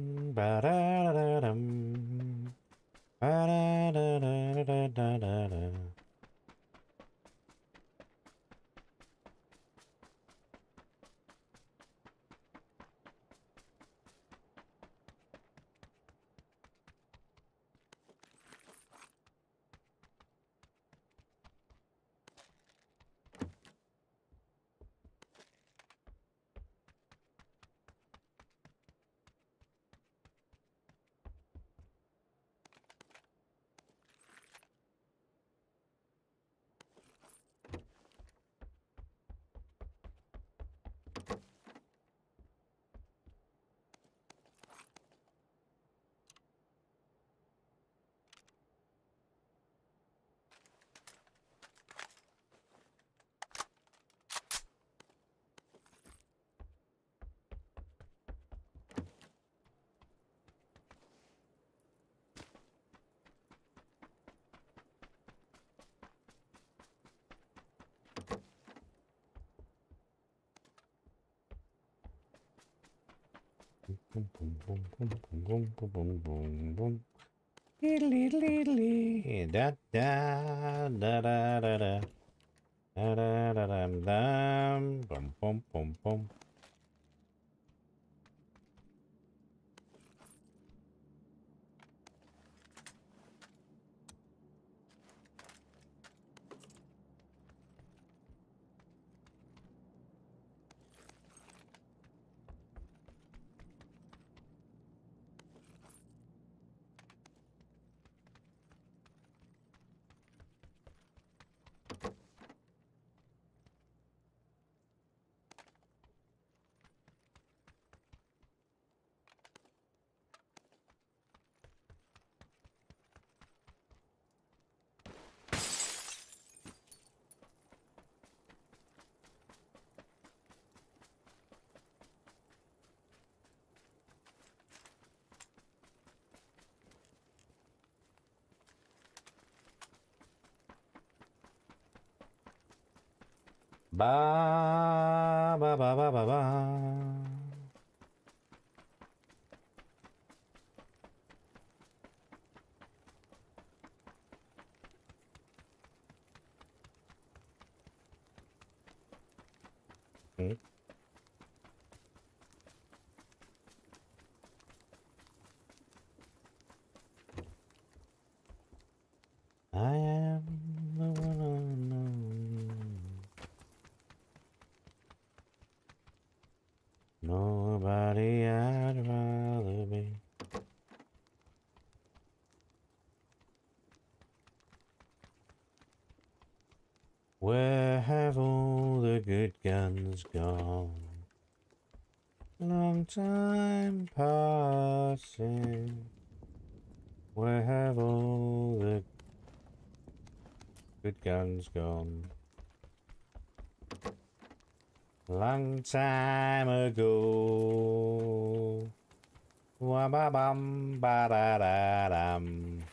ba-da-da-dum. Ba-da-da-da-da-da-da-da. Boom, boom, boom, boom, boom, boom, boom, boom, boom. Diddly, diddly, da da da da da da da da da da da. Boom, boom, boom, boom. Ba ba ba ba ba ba. Hmm. I am the one unknown. Nobody I'd rather be. Where have all the good guns gone? Long time passing. Where have all the good guns gone? Long time ago. Wa ba bum ba da da dum.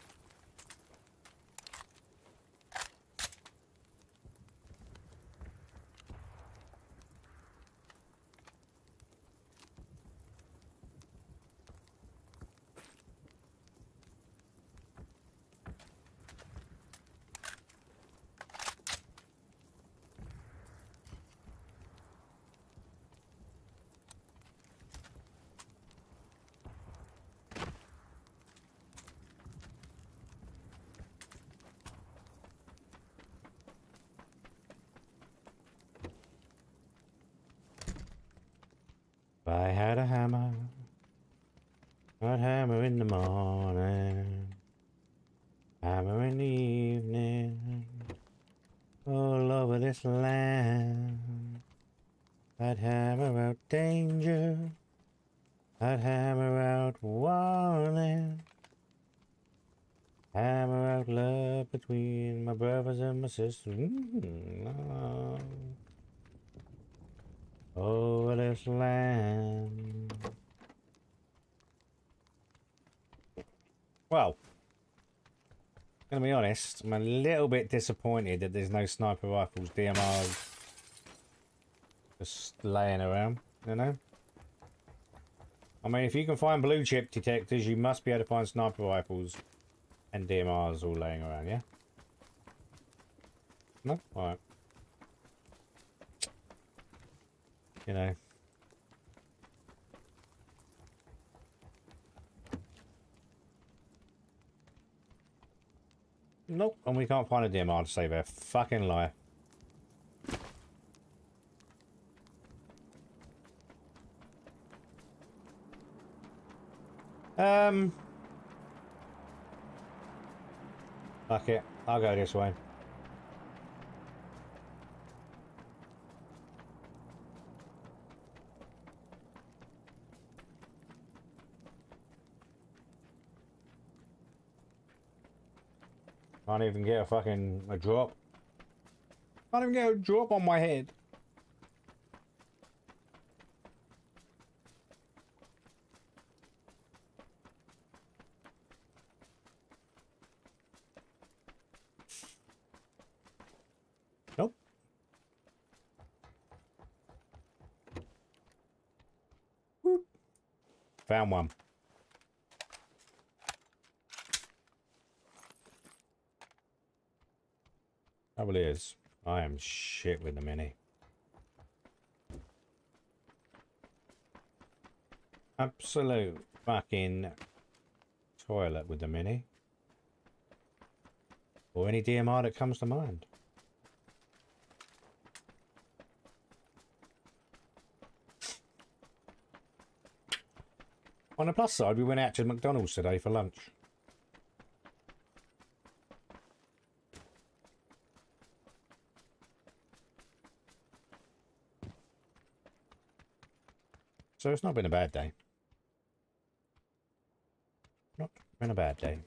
If I had a hammer, I'd hammer in the morning, hammer in the evening, all over this land. I'd hammer out danger, I'd hammer out warning, hammer out love between my brothers and my sisters. Mm, oh. Over this land. Well, gonna be honest, I'm a little bit disappointed that there's no sniper rifles, D M Rs just laying around, you know? I mean, if you can find blue chip detectors, you must be able to find sniper rifles and D M Rs all laying around, yeah? No? Alright. You know. Nope, and we can't find a D M R to save a fucking life. Um. Fuck it, I'll go this way. Can't even get a fucking a drop. Can't even get a drop on my head. Nope. Whoop. Found one. Trouble is, I am shit with the mini. Absolute fucking toilet with the mini. Or any D M R that comes to mind. On the plus side, we went out to McDonald's today for lunch. So it's not been a bad day. Not been a bad day.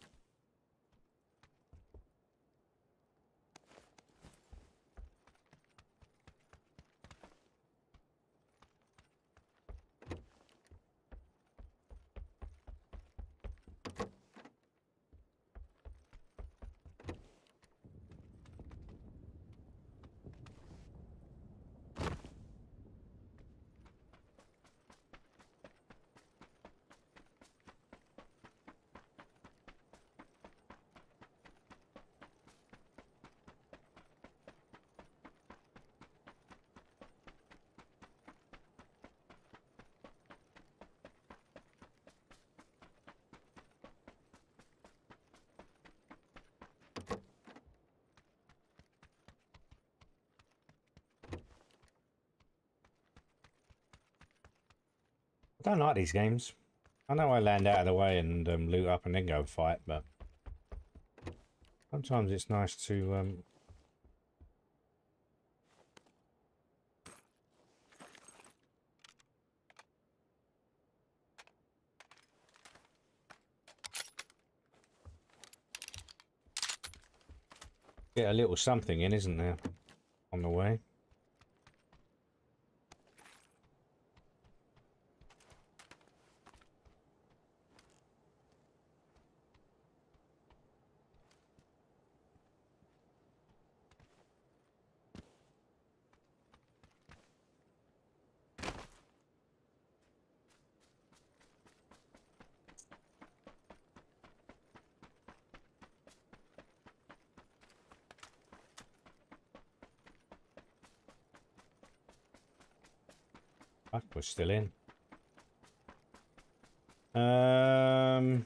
Don't like these games. I know I land out of the way and um, loot up and then go fight, but sometimes it's nice to um, get a little something in, isn't there, on the way? Fuck, we're still in. Um...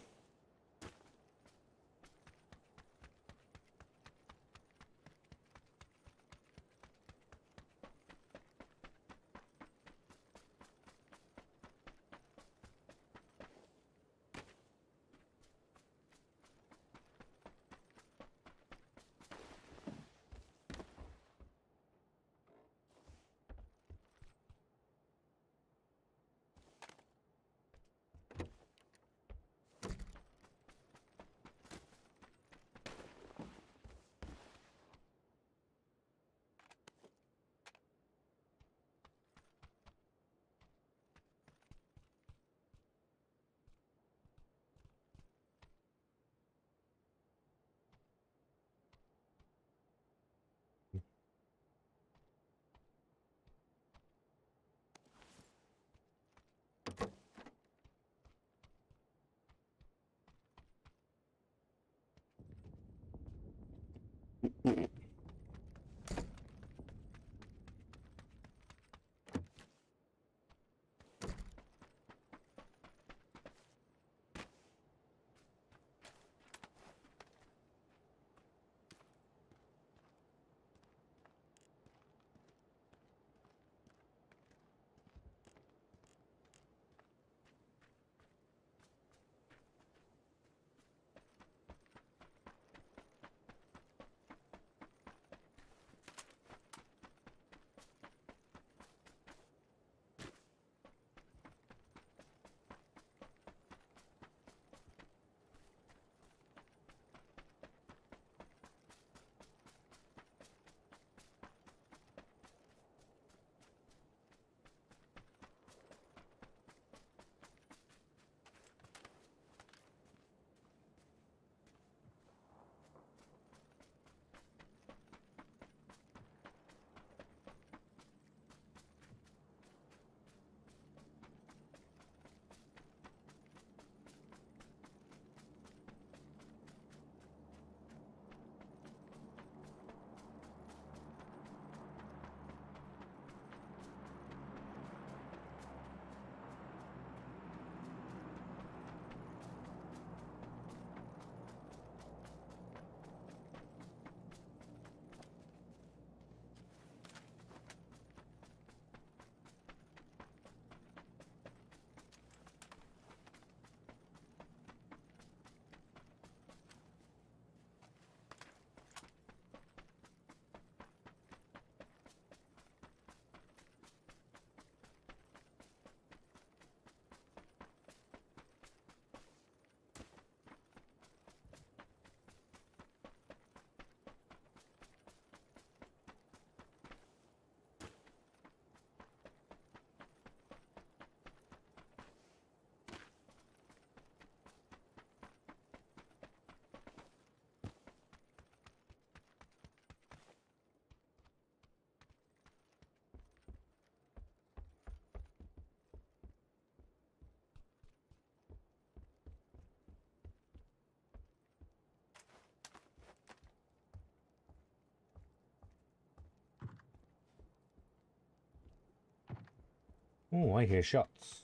Oh, I hear shots.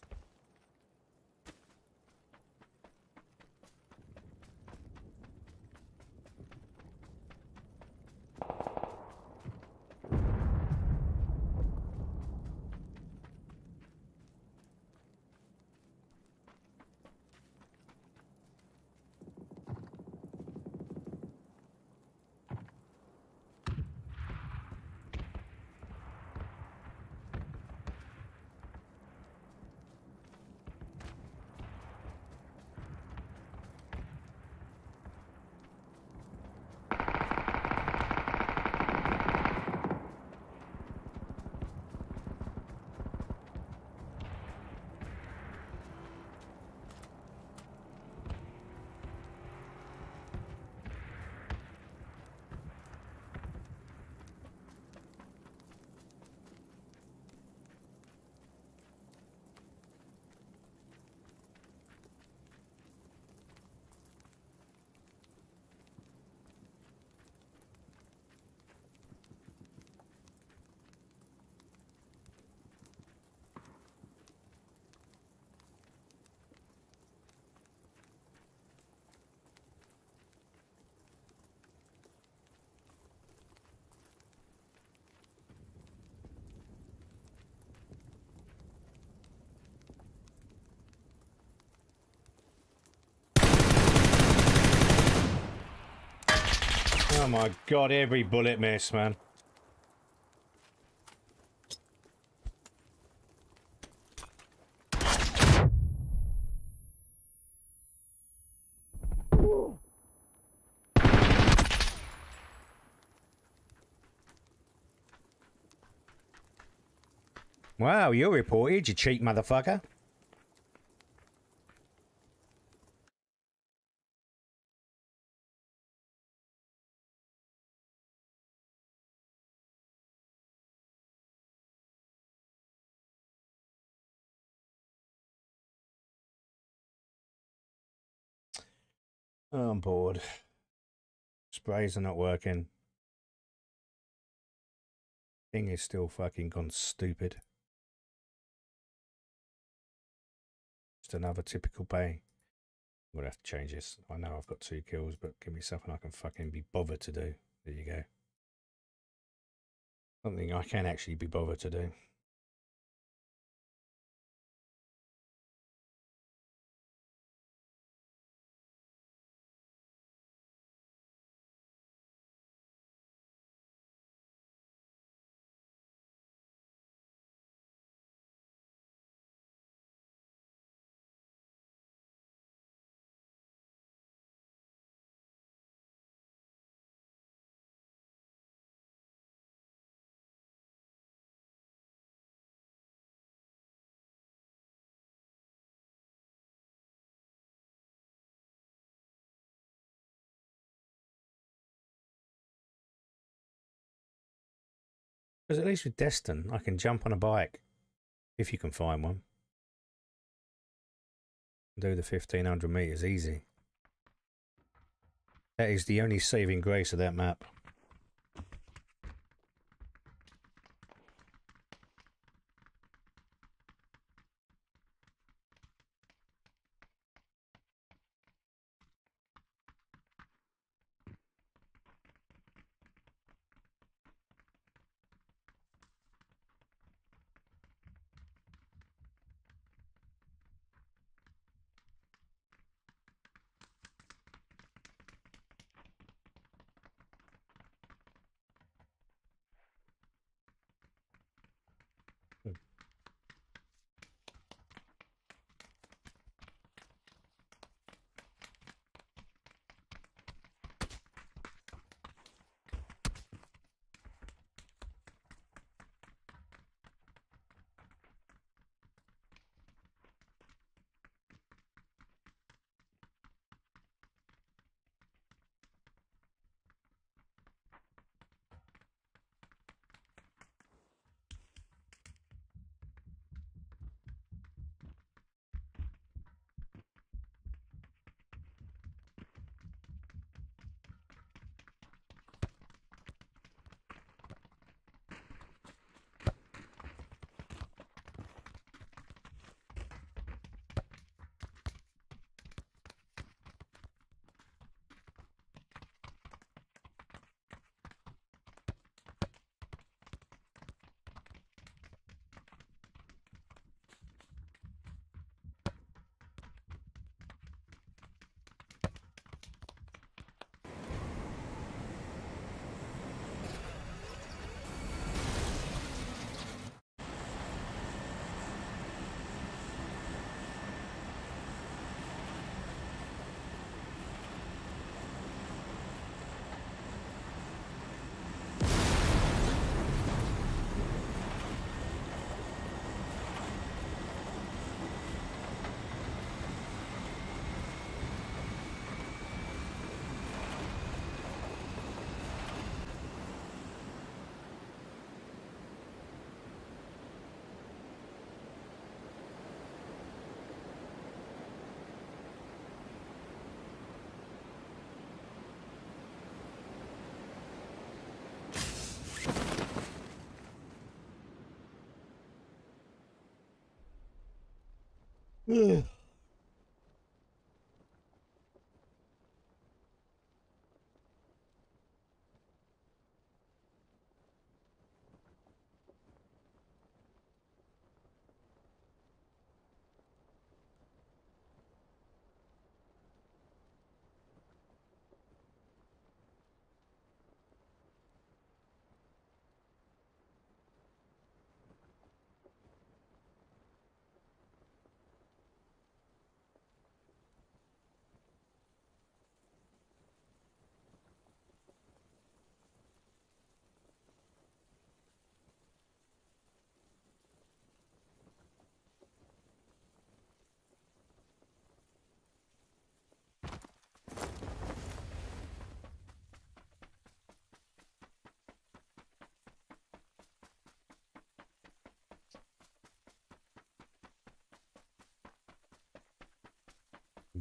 Oh my god, every bullet miss, man. Wow, you're reported, you cheap motherfucker. Oh, I'm bored. Sprays are not working. Thing is still fucking gone stupid. Just another typical bay. I'm gonna have to change this. I know I've got two kills, but give me something I can fucking be bothered to do. There you go. Something I can actually be bothered to do. Because at least with Destin, I can jump on a bike, if you can find one. Do the fifteen hundred meters easy. That is the only saving grace of that map. Ugh.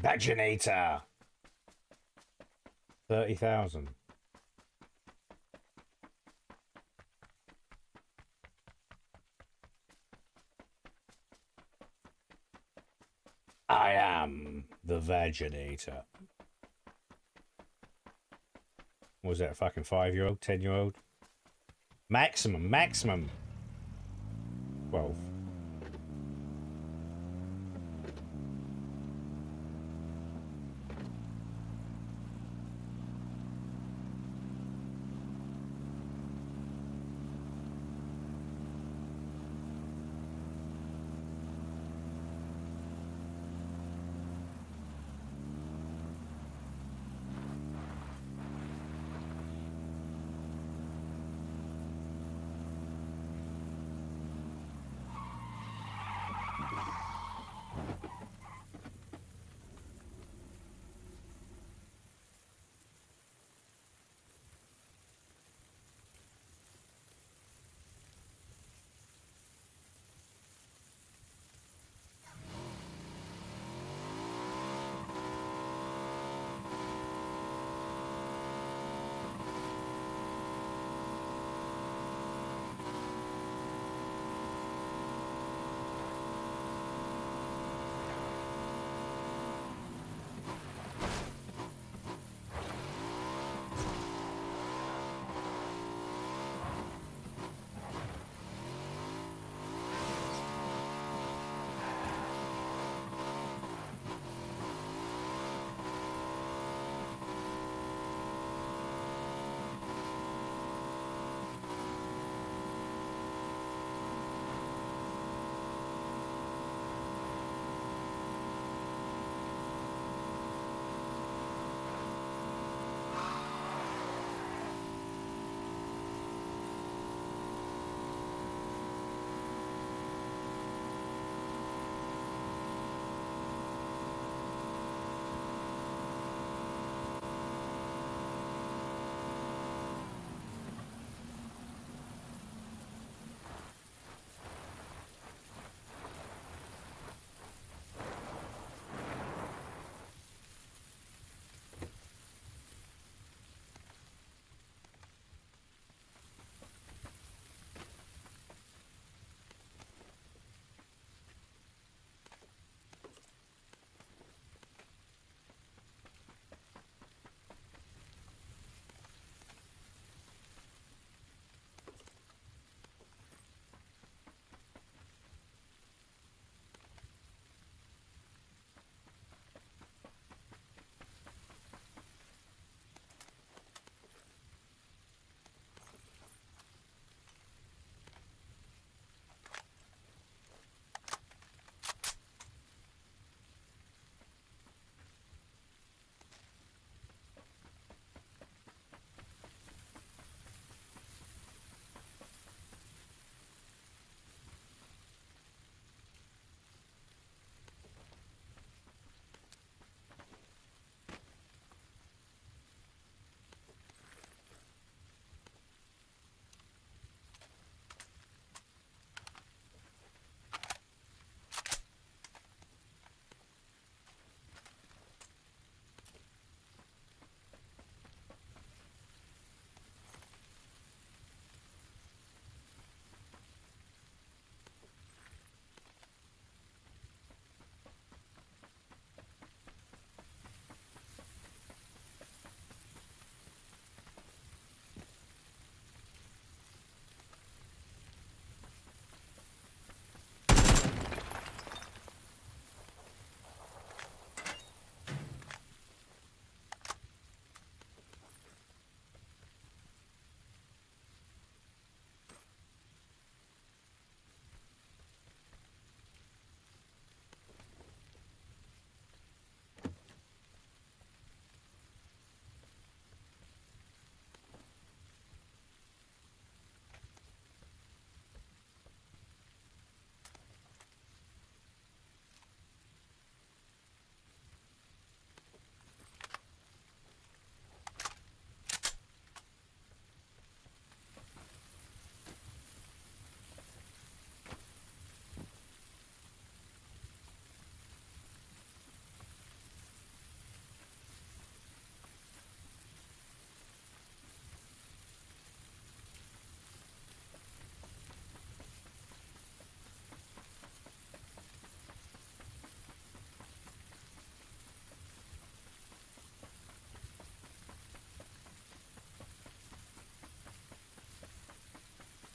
Vaginator. thirty thousand. I am the Vaginator. Was that a fucking five-year-old, ten-year-old? Maximum, maximum. twelve.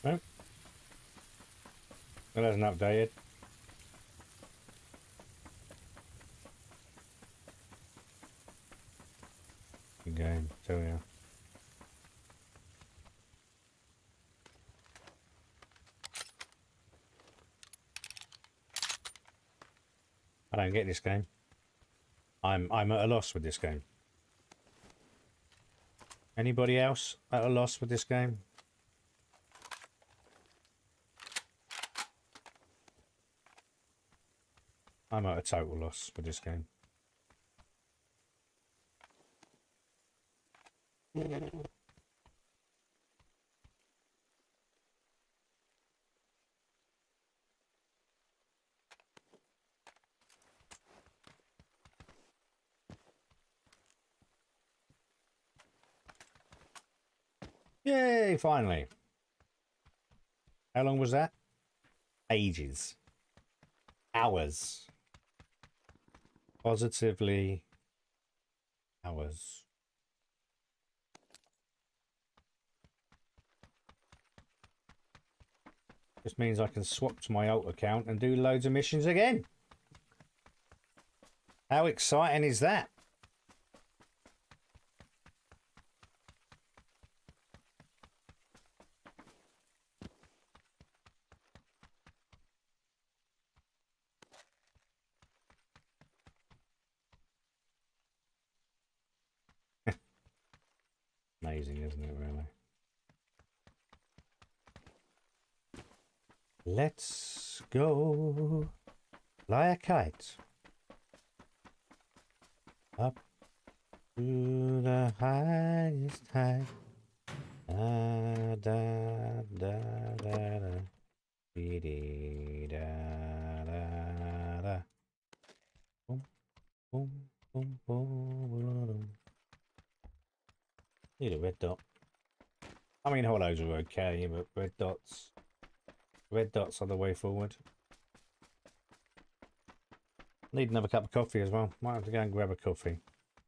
No, it hasn't updated. Game, tell you. I don't get this game. I'm I'm at a loss with this game. Anybody else at a loss with this game? I'm at a total loss with this game. Yay, finally. How long was that? Ages. Hours. Positively hours. This means I can swap to my alt account and do loads of missions again. How exciting is that? Amazing, isn't it, really? Let's go fly a kite up to the highest height. Da da da da da. Dee dee da da da. Boom boom boom boom. Need a red dot. I mean, hollows are okay, but red dots, red dots are the way forward. Need another cup of coffee as well. Might have to go and grab a coffee.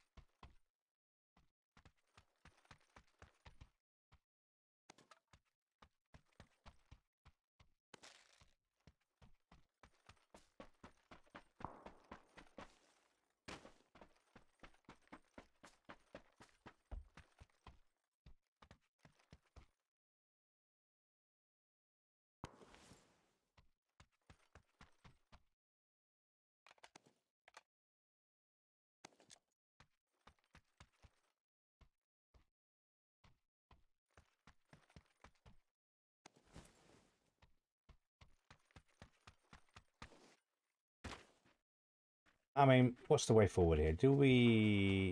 I mean, what's the way forward here? Do we...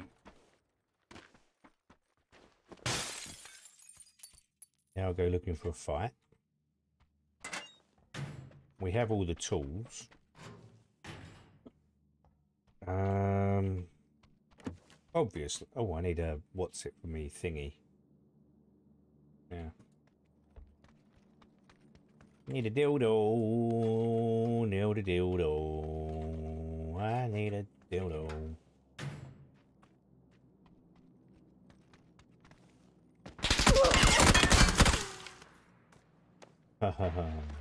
Now go looking for a fight. We have all the tools. Um, obviously. Oh, I need a what's it for me thingy. Yeah. Need a dildo. Need a dildo. I need a dildo. Ha ha ha.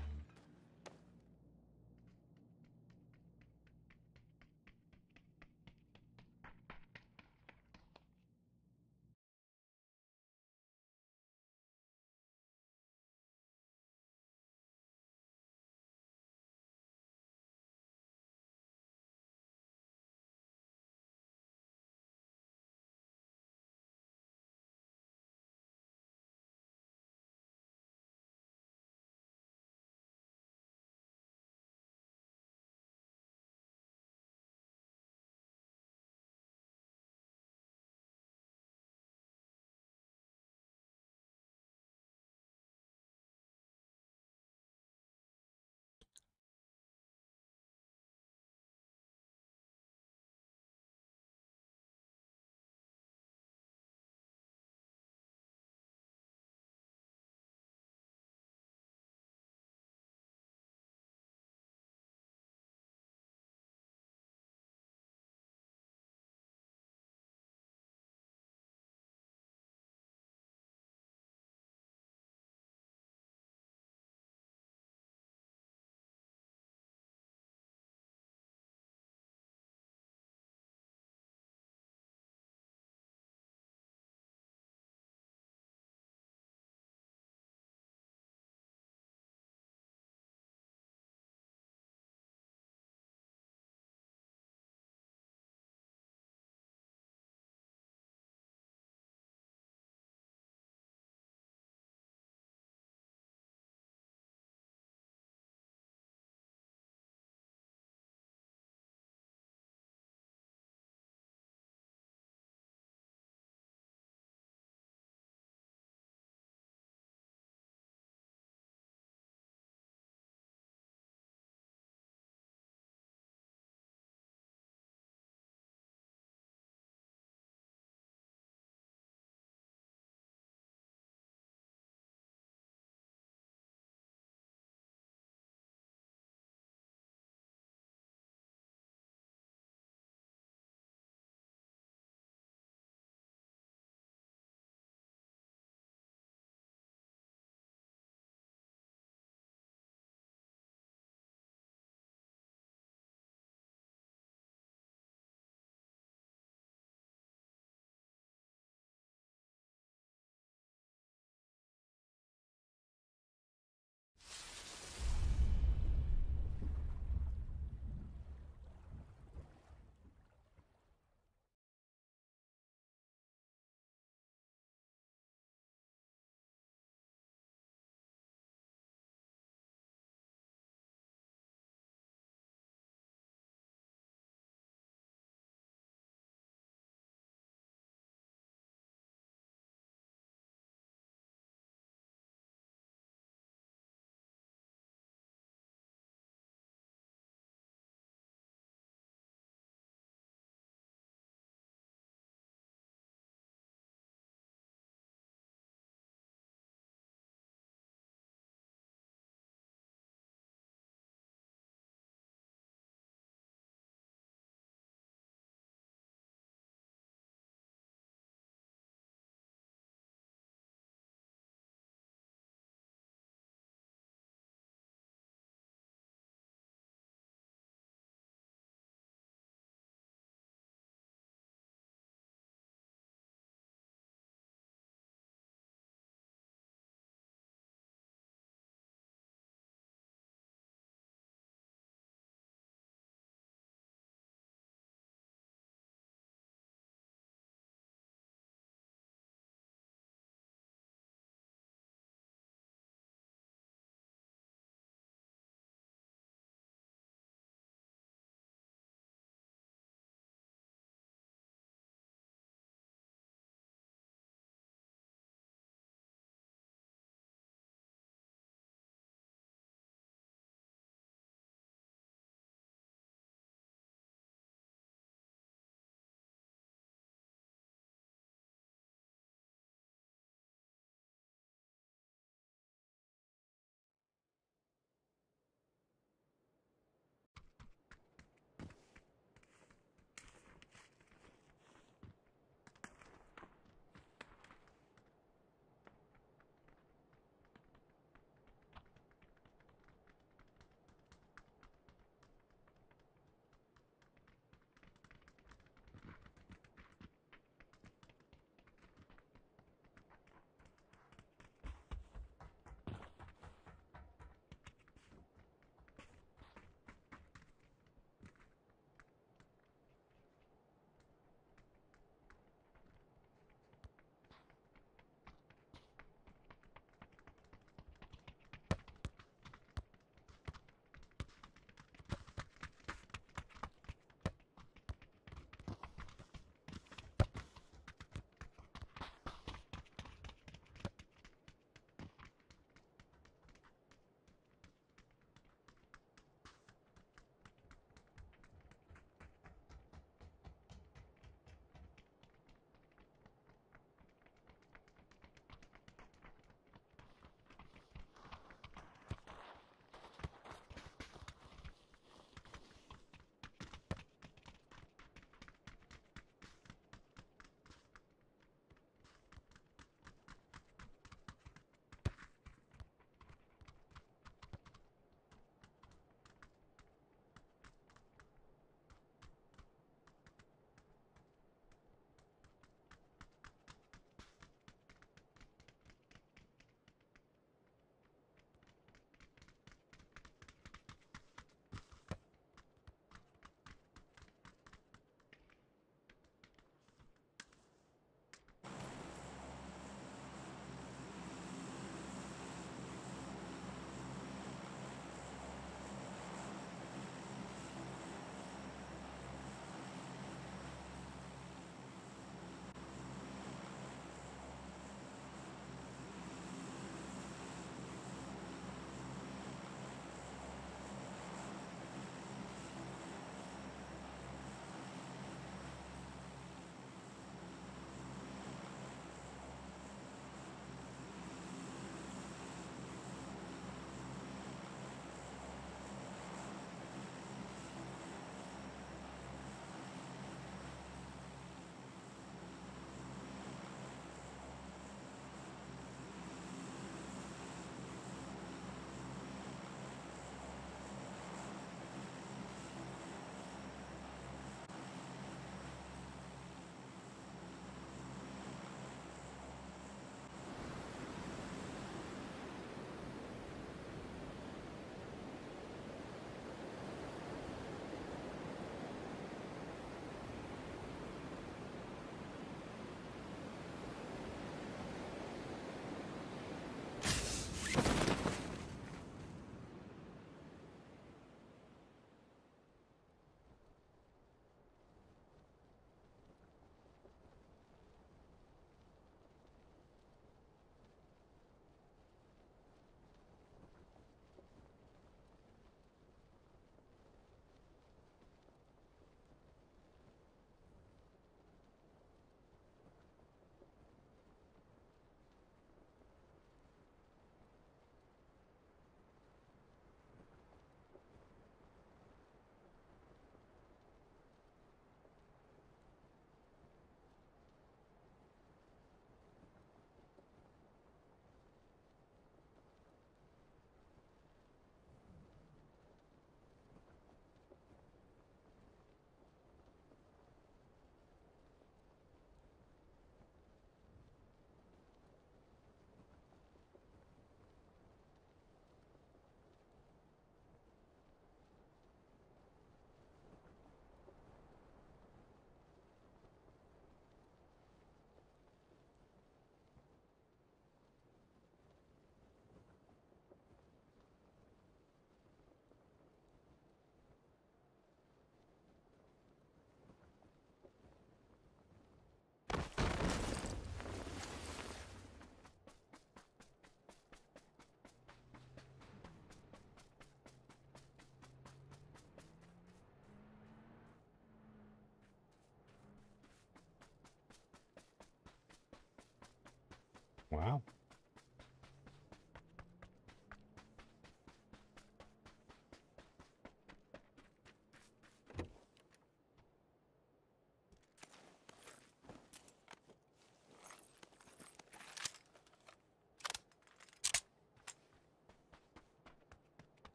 Wow.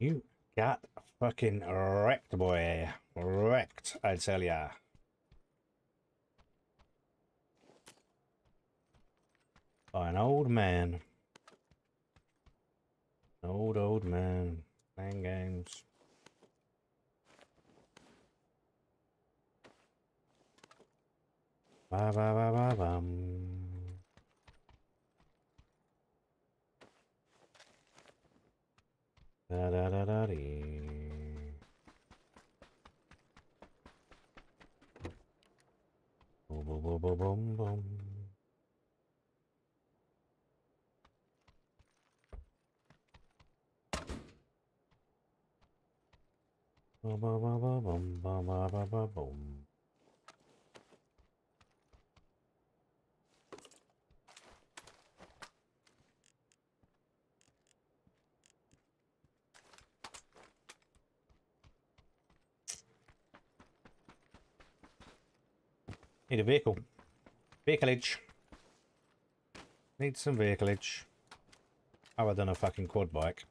You got fucking wrecked, boy. Wrecked, I tell ya. By an old man. An old, old man. Playing games. Ba ba ba ba bum. Da da da da dee. Boom boom boom boom boom boom. Ba ba ba ba bum ba ba ba ba boom. Need a vehicle. Vehicleage. Need some vehicleage. How have I done a fucking quad bike?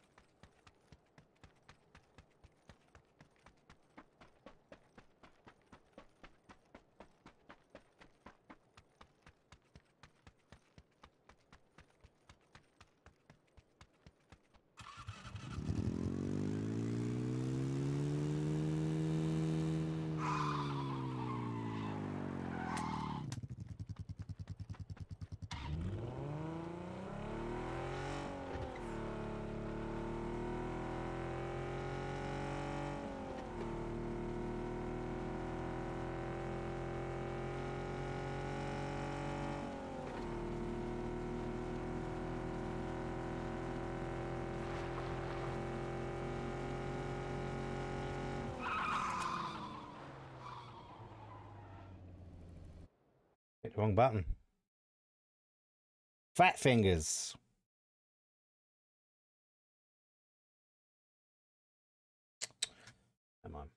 Hit the wrong button. Fat fingers. Come on.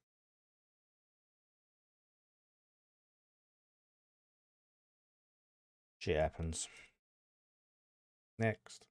Shit happens. Next.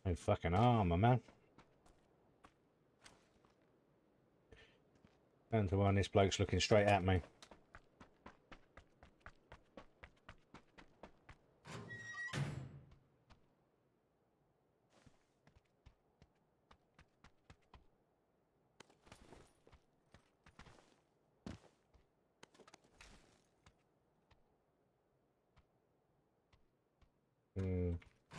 No fucking armor, man. Down to one, this bloke's looking straight at me. Hmm.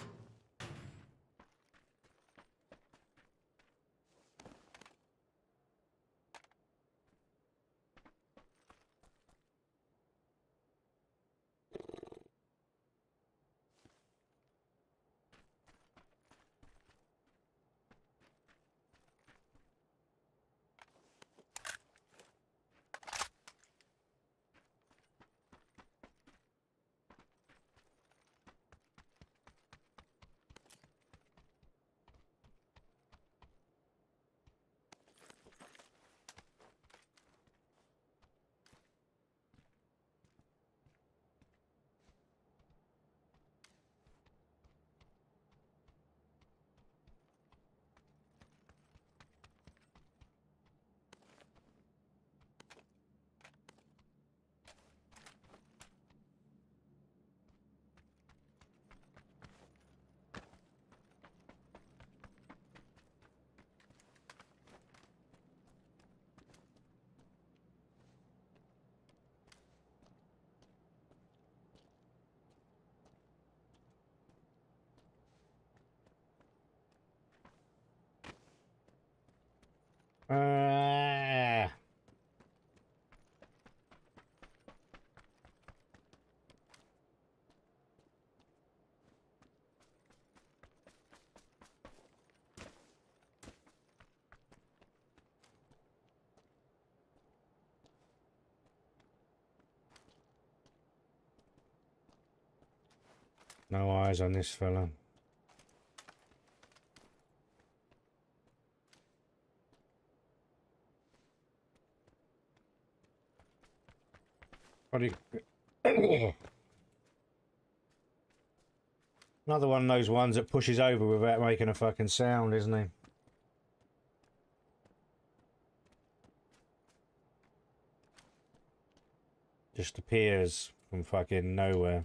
Uh, no eyes on this fella. What do you... Another one of those ones that pushes over without making a fucking sound, isn't he? Just appears from fucking nowhere.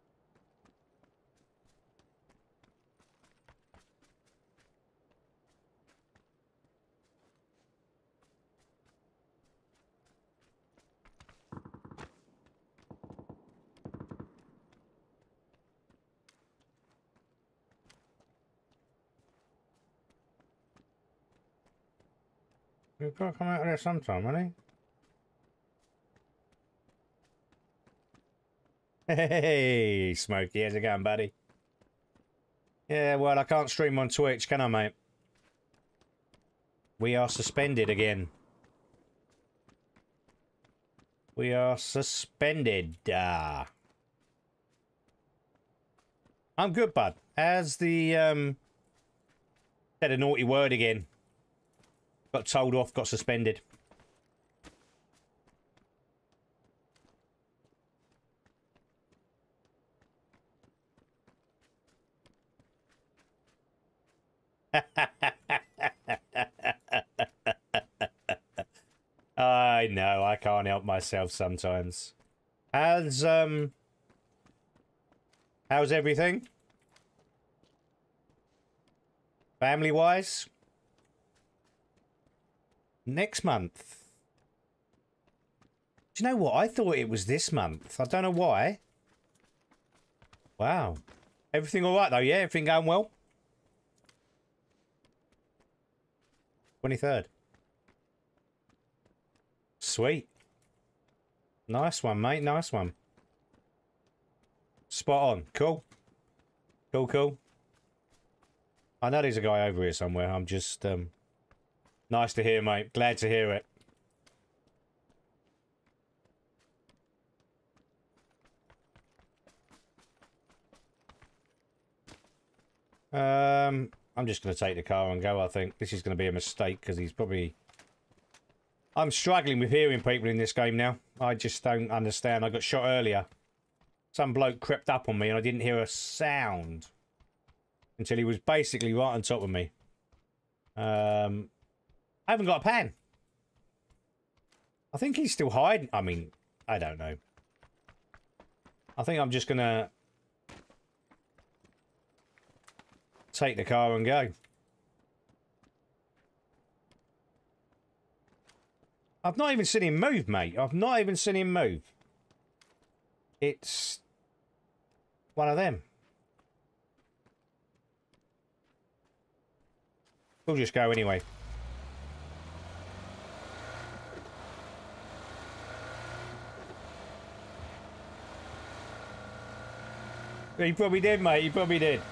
You've got to come out of there sometime, hasn't he? Hey, Smokey, how's it going, buddy? Yeah, well, I can't stream on Twitch, can I, mate? We are suspended again. We are suspended. Uh, I'm good, bud. As the, um... said a naughty word again. Got told off, got suspended. I know, I can't help myself sometimes. How's, um... how's everything? Family-wise? Next month. Do you know what? I thought it was this month. I don't know why. Wow. Everything all right, though, yeah? Everything going well? twenty-third. Sweet. Nice one, mate. Nice one. Spot on. Cool. Cool, cool. I know there's a guy over here somewhere. I'm just, um... nice to hear, mate. Glad to hear it. Um, I'm just going to take the car and go, I think. This is going to be a mistake, because he's probably... I'm struggling with hearing people in this game now. I just don't understand. I got shot earlier. Some bloke crept up on me and I didn't hear a sound. until he was basically right on top of me. Um, I haven't got a pan. I think he's still hiding. I mean, I don't know. I think I'm just gonna take the car and go. I've not even seen him move, mate. I've not even seen him move. It's one of them. We'll just go anyway. He probably did, mate. He probably did.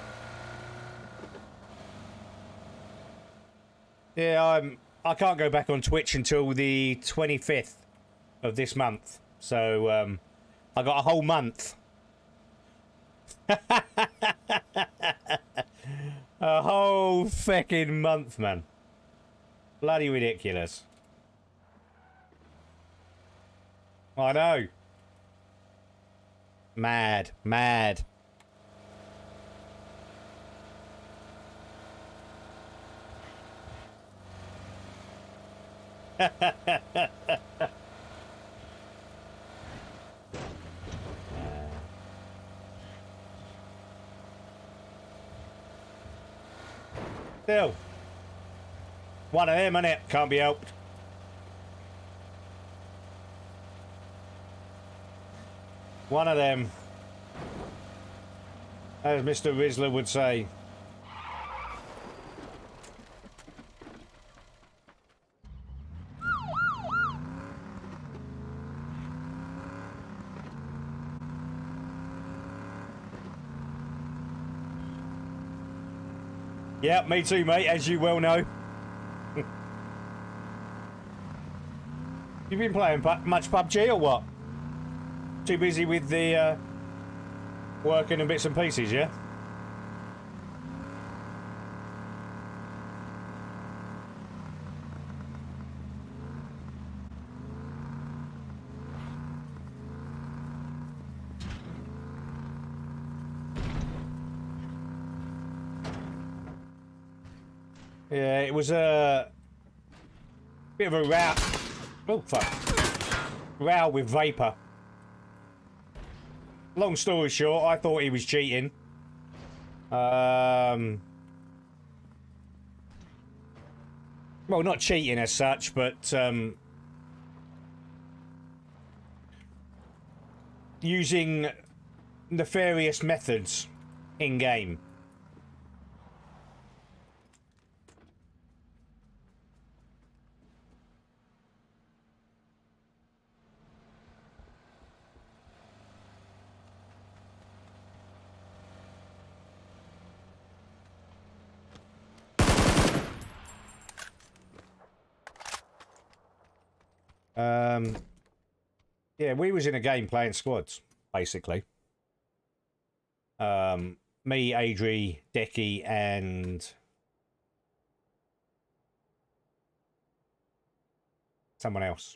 Yeah, I'm... I can't go back on Twitch until the twenty-fifth of this month. So, um, I got a whole month. A whole fucking month, man. Bloody ridiculous. I know. Mad. Mad. Still, one of them, innit? Can't be helped. One of them, as Mister Rizzler would say. Yeah, me too, mate, as you well know. You've been playing pu much P U B G or what? Too busy with the uh, working and bits and pieces, yeah? Yeah, it was a bit of a row. Oh, fuck. Row with Vapor. Long story short, I thought he was cheating. Um, well, not cheating as such, but um, using nefarious methods in-game. Um, yeah, we was in a game playing squads, basically. Um, me, Adri, Decky, and someone else.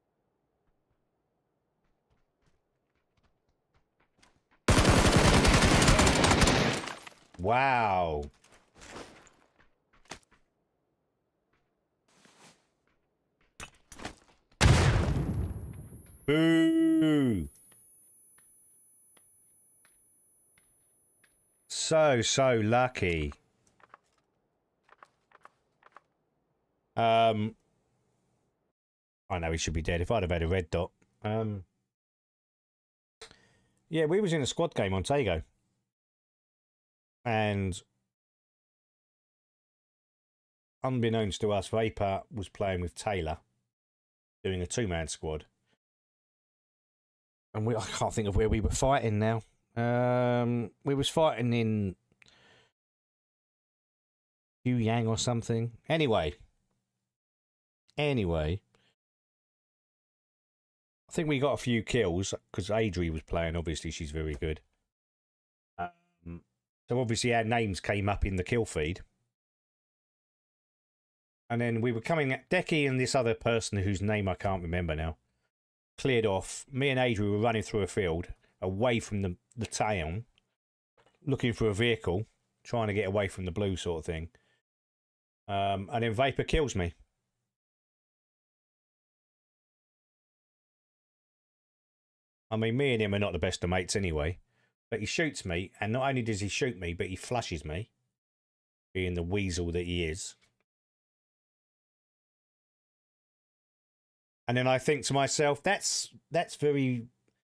Wow. Boo! So, so lucky. Um, I know he should be dead if I'd have had a red dot. Um, yeah, we was in a squad game on Tago. And unbeknownst to us, Vapor was playing with Taylor, doing a two-man squad. And we, I can't think of where we were fighting now. Um, we was fighting in Yang or something. Anyway. Anyway. I think we got a few kills, because Adri was playing. Obviously, she's very good. Um, so obviously our names came up in the kill feed. And then we were coming at Decky and this other person whose name I can't remember now. Cleared off. Me and Adri were running through a field away from the, the town, looking for a vehicle. trying to get away from the blue sort of thing. Um, and then Vapor kills me. I mean, me and him are not the best of mates anyway. But he shoots me, and not only does he shoot me, but he flushes me, being the weasel that he is. And then I think to myself, that's that's very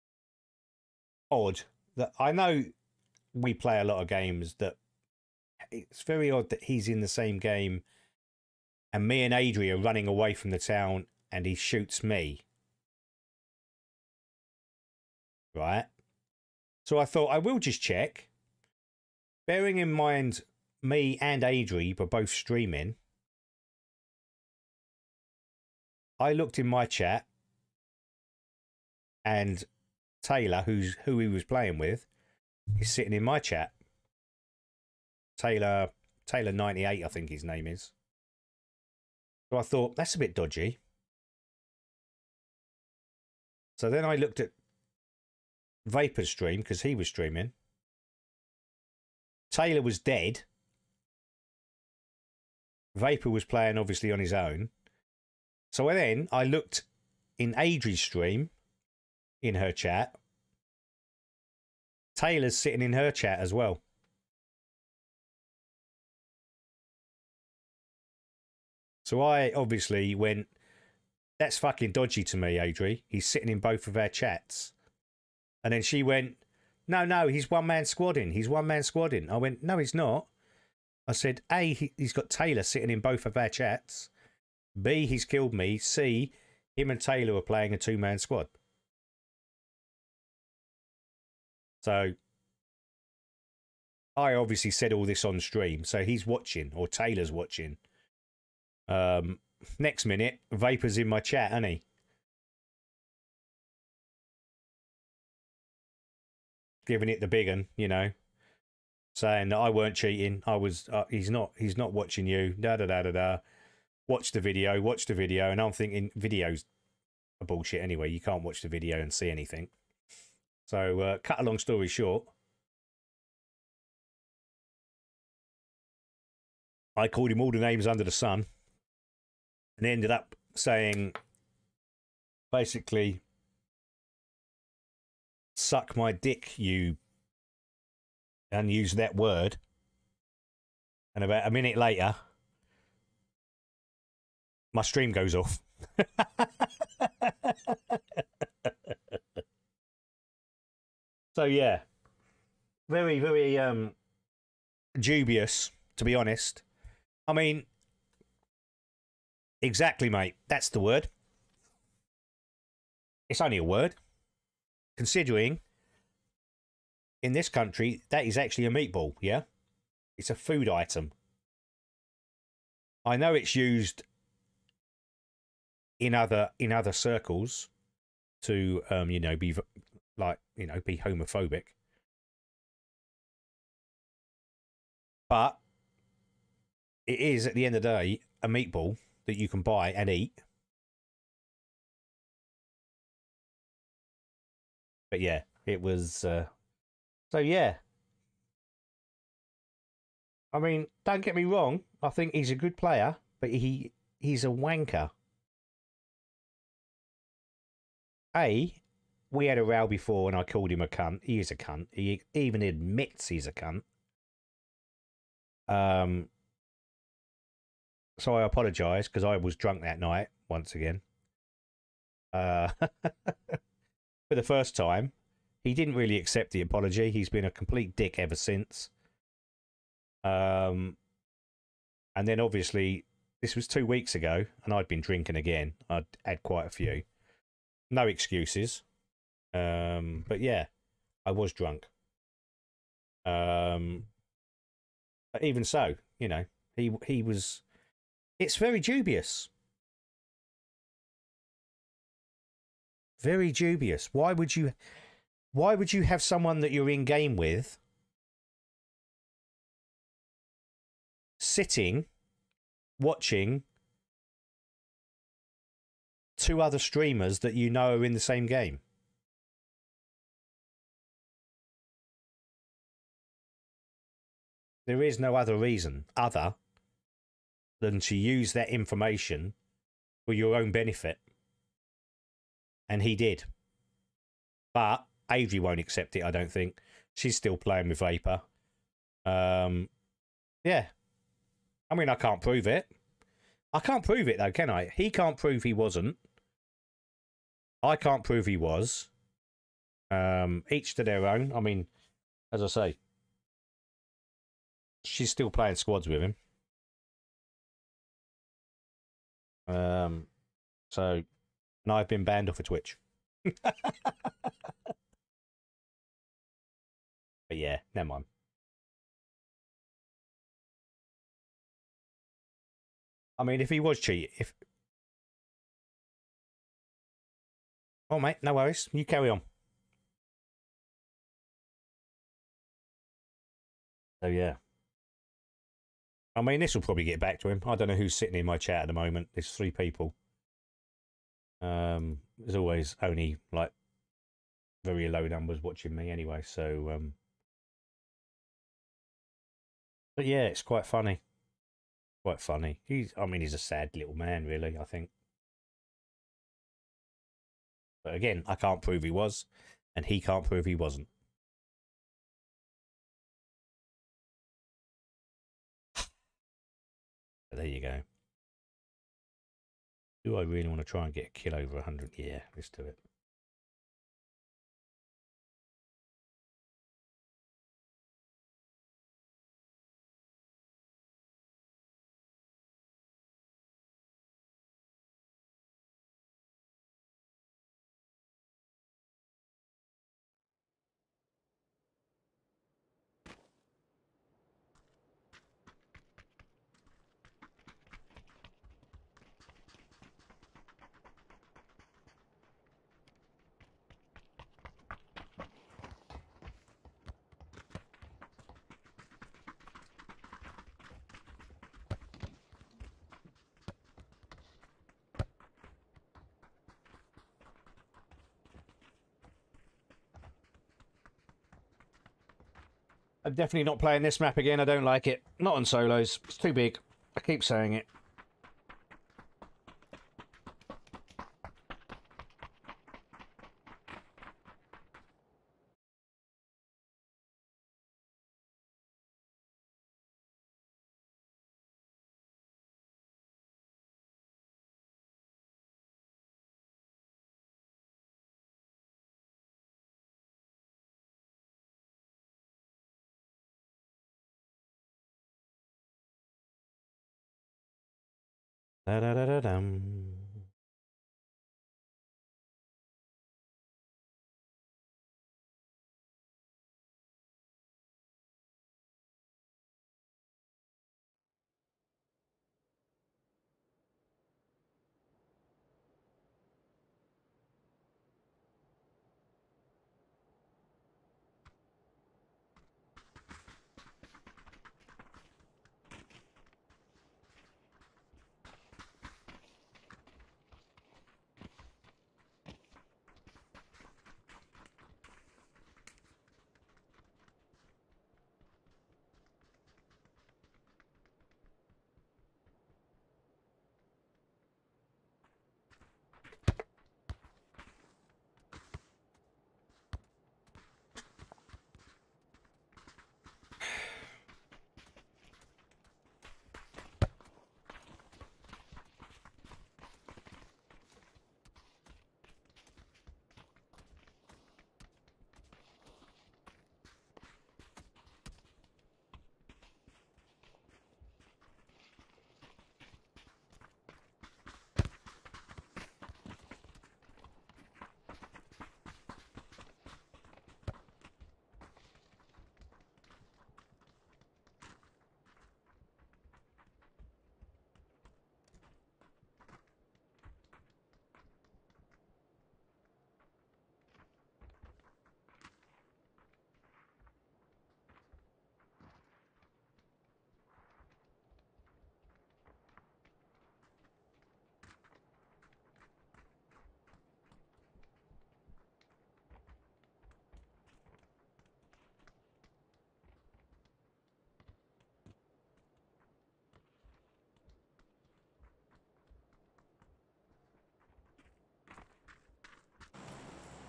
odd. That I know we play a lot of games that it's very odd that he's in the same game and me and Adri are running away from the town and he shoots me. Right? So I thought I will just check. Bearing in mind me and Adri were both streaming, I looked in my chat and Taylor, who's who he was playing with, is sitting in my chat. Taylor Taylor ninety-eight, I think his name is. So I thought, that's a bit dodgy. So then I looked at Vapor's stream, because he was streaming. Taylor was dead. Vapor was playing, obviously, on his own. So then I looked in Adri's stream, in her chat. Taylor's sitting in her chat as well. So I obviously went, that's fucking dodgy to me, Adri. He's sitting in both of our chats. And then she went, no, no, he's one-man squadding. He's one-man squadding. I went, no, he's not. I said, A, he, he's got Taylor sitting in both of our chats. B, he's killed me. C, him and Taylor are playing a two-man squad. So I obviously said all this on stream. So he's watching, or Taylor's watching. Um, next minute, Vapor's in my chat, isn't he? Giving it the big un, you know, saying that I weren't cheating. I was. Uh, he's not. He's not watching you. Da da da da da. Watch the video. Watch the video. And I'm thinking, videos are bullshit anyway. You can't watch the video and see anything. So, uh, cut a long story short, I called him all the names under the sun, and ended up saying, basically, suck my dick, you, and use that word. And about a minute later, my stream goes off. So yeah, very, very um, dubious, to be honest. I mean, exactly, mate. That's the word. It's only a word. Considering, in this country, that is actually a meatball, yeah? It's a food item. I know it's used in other in other circles to, um, you know, be like, you know, be homophobic. But it is, at the end of the day, a meatball that you can buy and eat. But yeah, it was... Uh... So yeah. I mean, don't get me wrong. I think he's a good player, but he he's a wanker. A, we had a row before and I called him a cunt. He is a cunt. He even admits he's a cunt. Um... So I apologise, because I was drunk that night, once again. Uh, for the first time. He didn't really accept the apology. He's been a complete dick ever since. Um, and then obviously, this was two weeks ago, and I'd been drinking again. I'd had quite a few. No excuses. Um, but yeah, I was drunk. Um, but even so, you know, he he was... It's very dubious. Very dubious. Why would you... Why would you have someone that you're in game with sitting, watching two other streamers that you know are in the same game? There is no other reason other than to use that information for your own benefit. And he did. But Avery won't accept it, I don't think. She's still playing with Vapor. Um, yeah. I mean, I can't prove it. I can't prove it, though, can I? He can't prove he wasn't. I can't prove he was. Um, each to their own. I mean, as I say, she's still playing squads with him. Um, so, and I've been banned off of Twitch. But yeah, never mind. I mean, if he was cheating, if... Oh, mate, no worries. You carry on. So, yeah. I mean, this will probably get back to him. I don't know who's sitting in my chat at the moment. There's three people. Um, there's always only, like, very low numbers watching me anyway, so... Um... But yeah, it's quite funny. Quite funny. He's, I mean, he's a sad little man, really, I think. But again, I can't prove he was, and he can't prove he wasn't. But there you go. Do I really want to try and get a kill over one hundred? Yeah, let's do it. I'm definitely not playing this map again. I don't like it. Not on solos. It's too big. I keep saying it. Da da da da dum.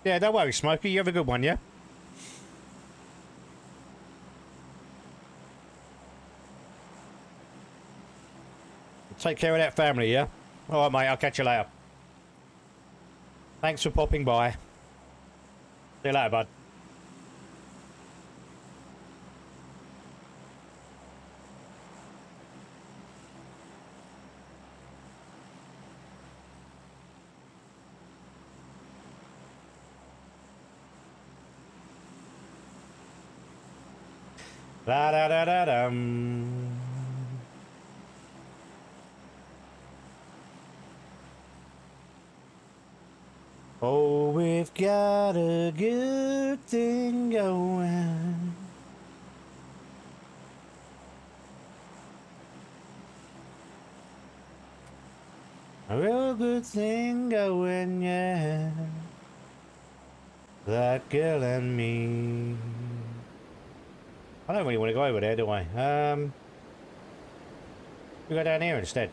Yeah, don't worry, Smokey. You have a good one, yeah? Take care of that family, yeah? Alright, mate. I'll catch you later. Thanks for popping by. See you later, bud. Da da da da dum. Oh, we've got a good thing going. A real good thing going, yeah. That girl and me. I don't really want to go over there, do I? Um, we go down here instead.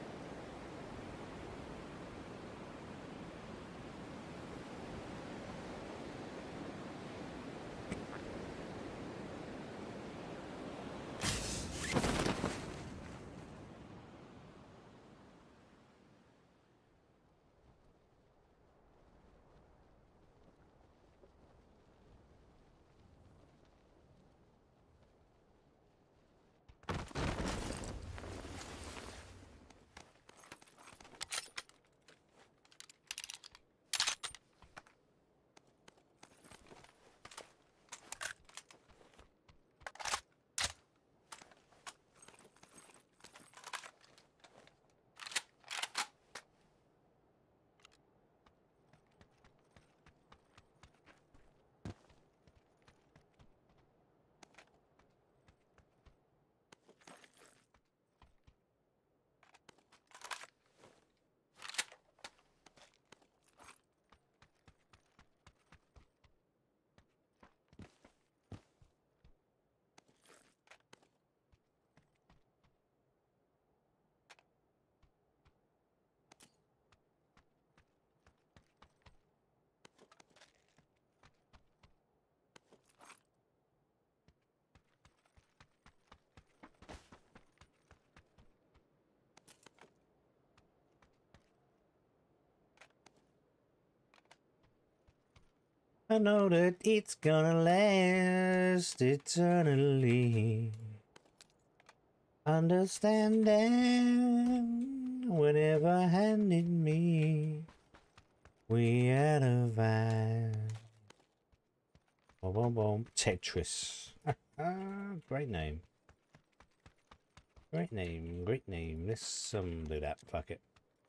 I know that it's gonna last eternally. Understanding whenever handed me, we had a vibe. Boom, boom, boom. Tetris. Great name. Great name. Great name. Let's um do that. Fuck it.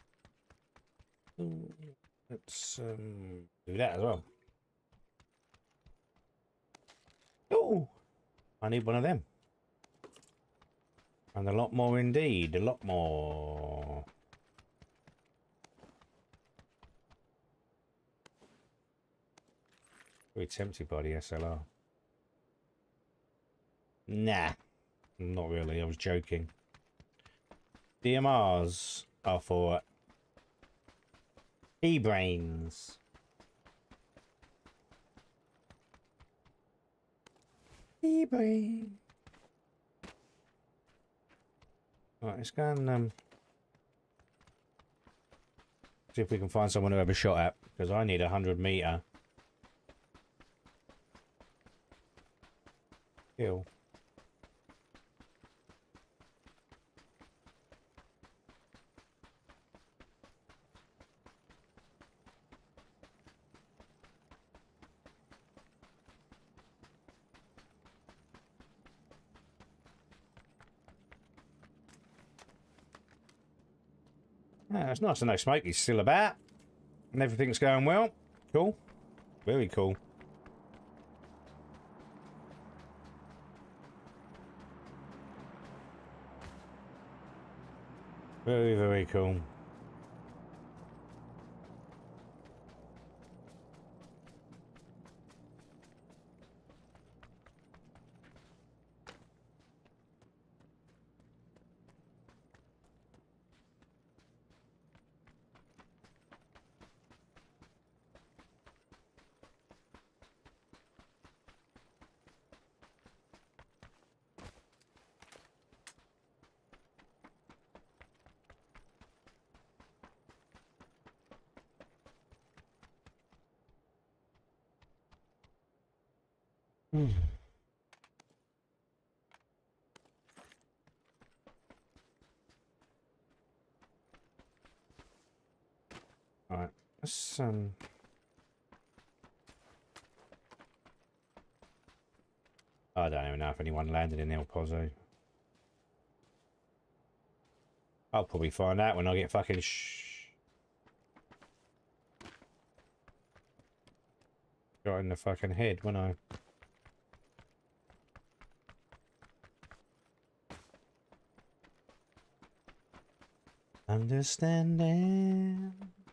Ooh, let's um do that as well. Oh, I need one of them. And a lot more indeed. A lot more. Very tempted by the S L R. Nah, not really. I was joking. D M Rs are for e-brains. E-brain. Right, let's go and um, see if we can find someone who have a shot at, because I need a hundred meter kill. Yeah, it's nice to know Smokey's still about and everything's going well. Cool. Very cool. Very, very cool. Hmm. Alright, let's um I don't even know if anyone landed in El Pozo. I'll probably find out when I get fucking sh shot in the fucking head, won't I? Understanding.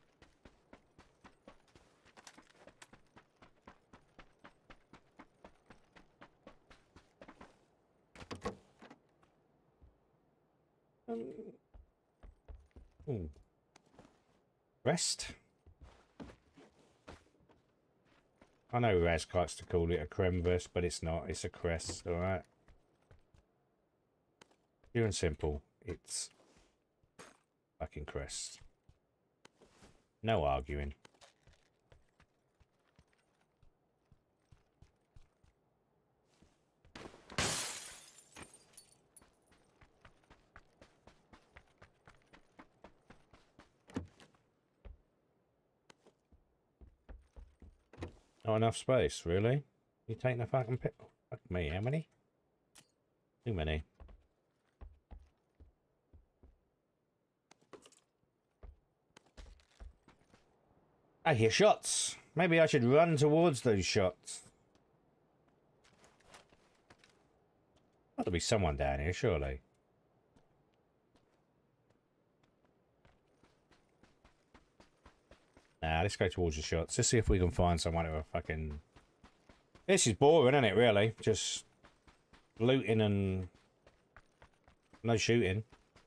Um, ooh. Rest. I know Raz likes to call it a creme vest, but it's not. It's a crest, alright? Pure and simple. It's fucking crest. No arguing. Not enough space, really? You taking the fucking pit? Fuck me, how many? Too many. I hear shots. Maybe I should run towards those shots. There'll be someone down here, surely. Nah, let's go towards the shots. Let's see if we can find someone who are fucking... This is boring, isn't it, really? Just looting and no shooting.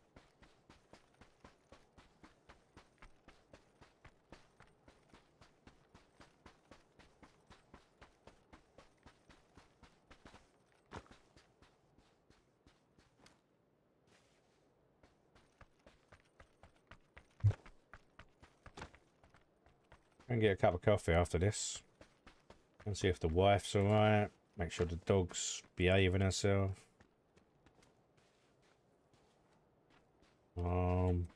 And get a cup of coffee after this. And see if the wife's alright. Make sure the dog's behaving herself. Um...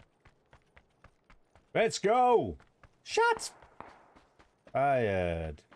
Let's go! Shut! Fired.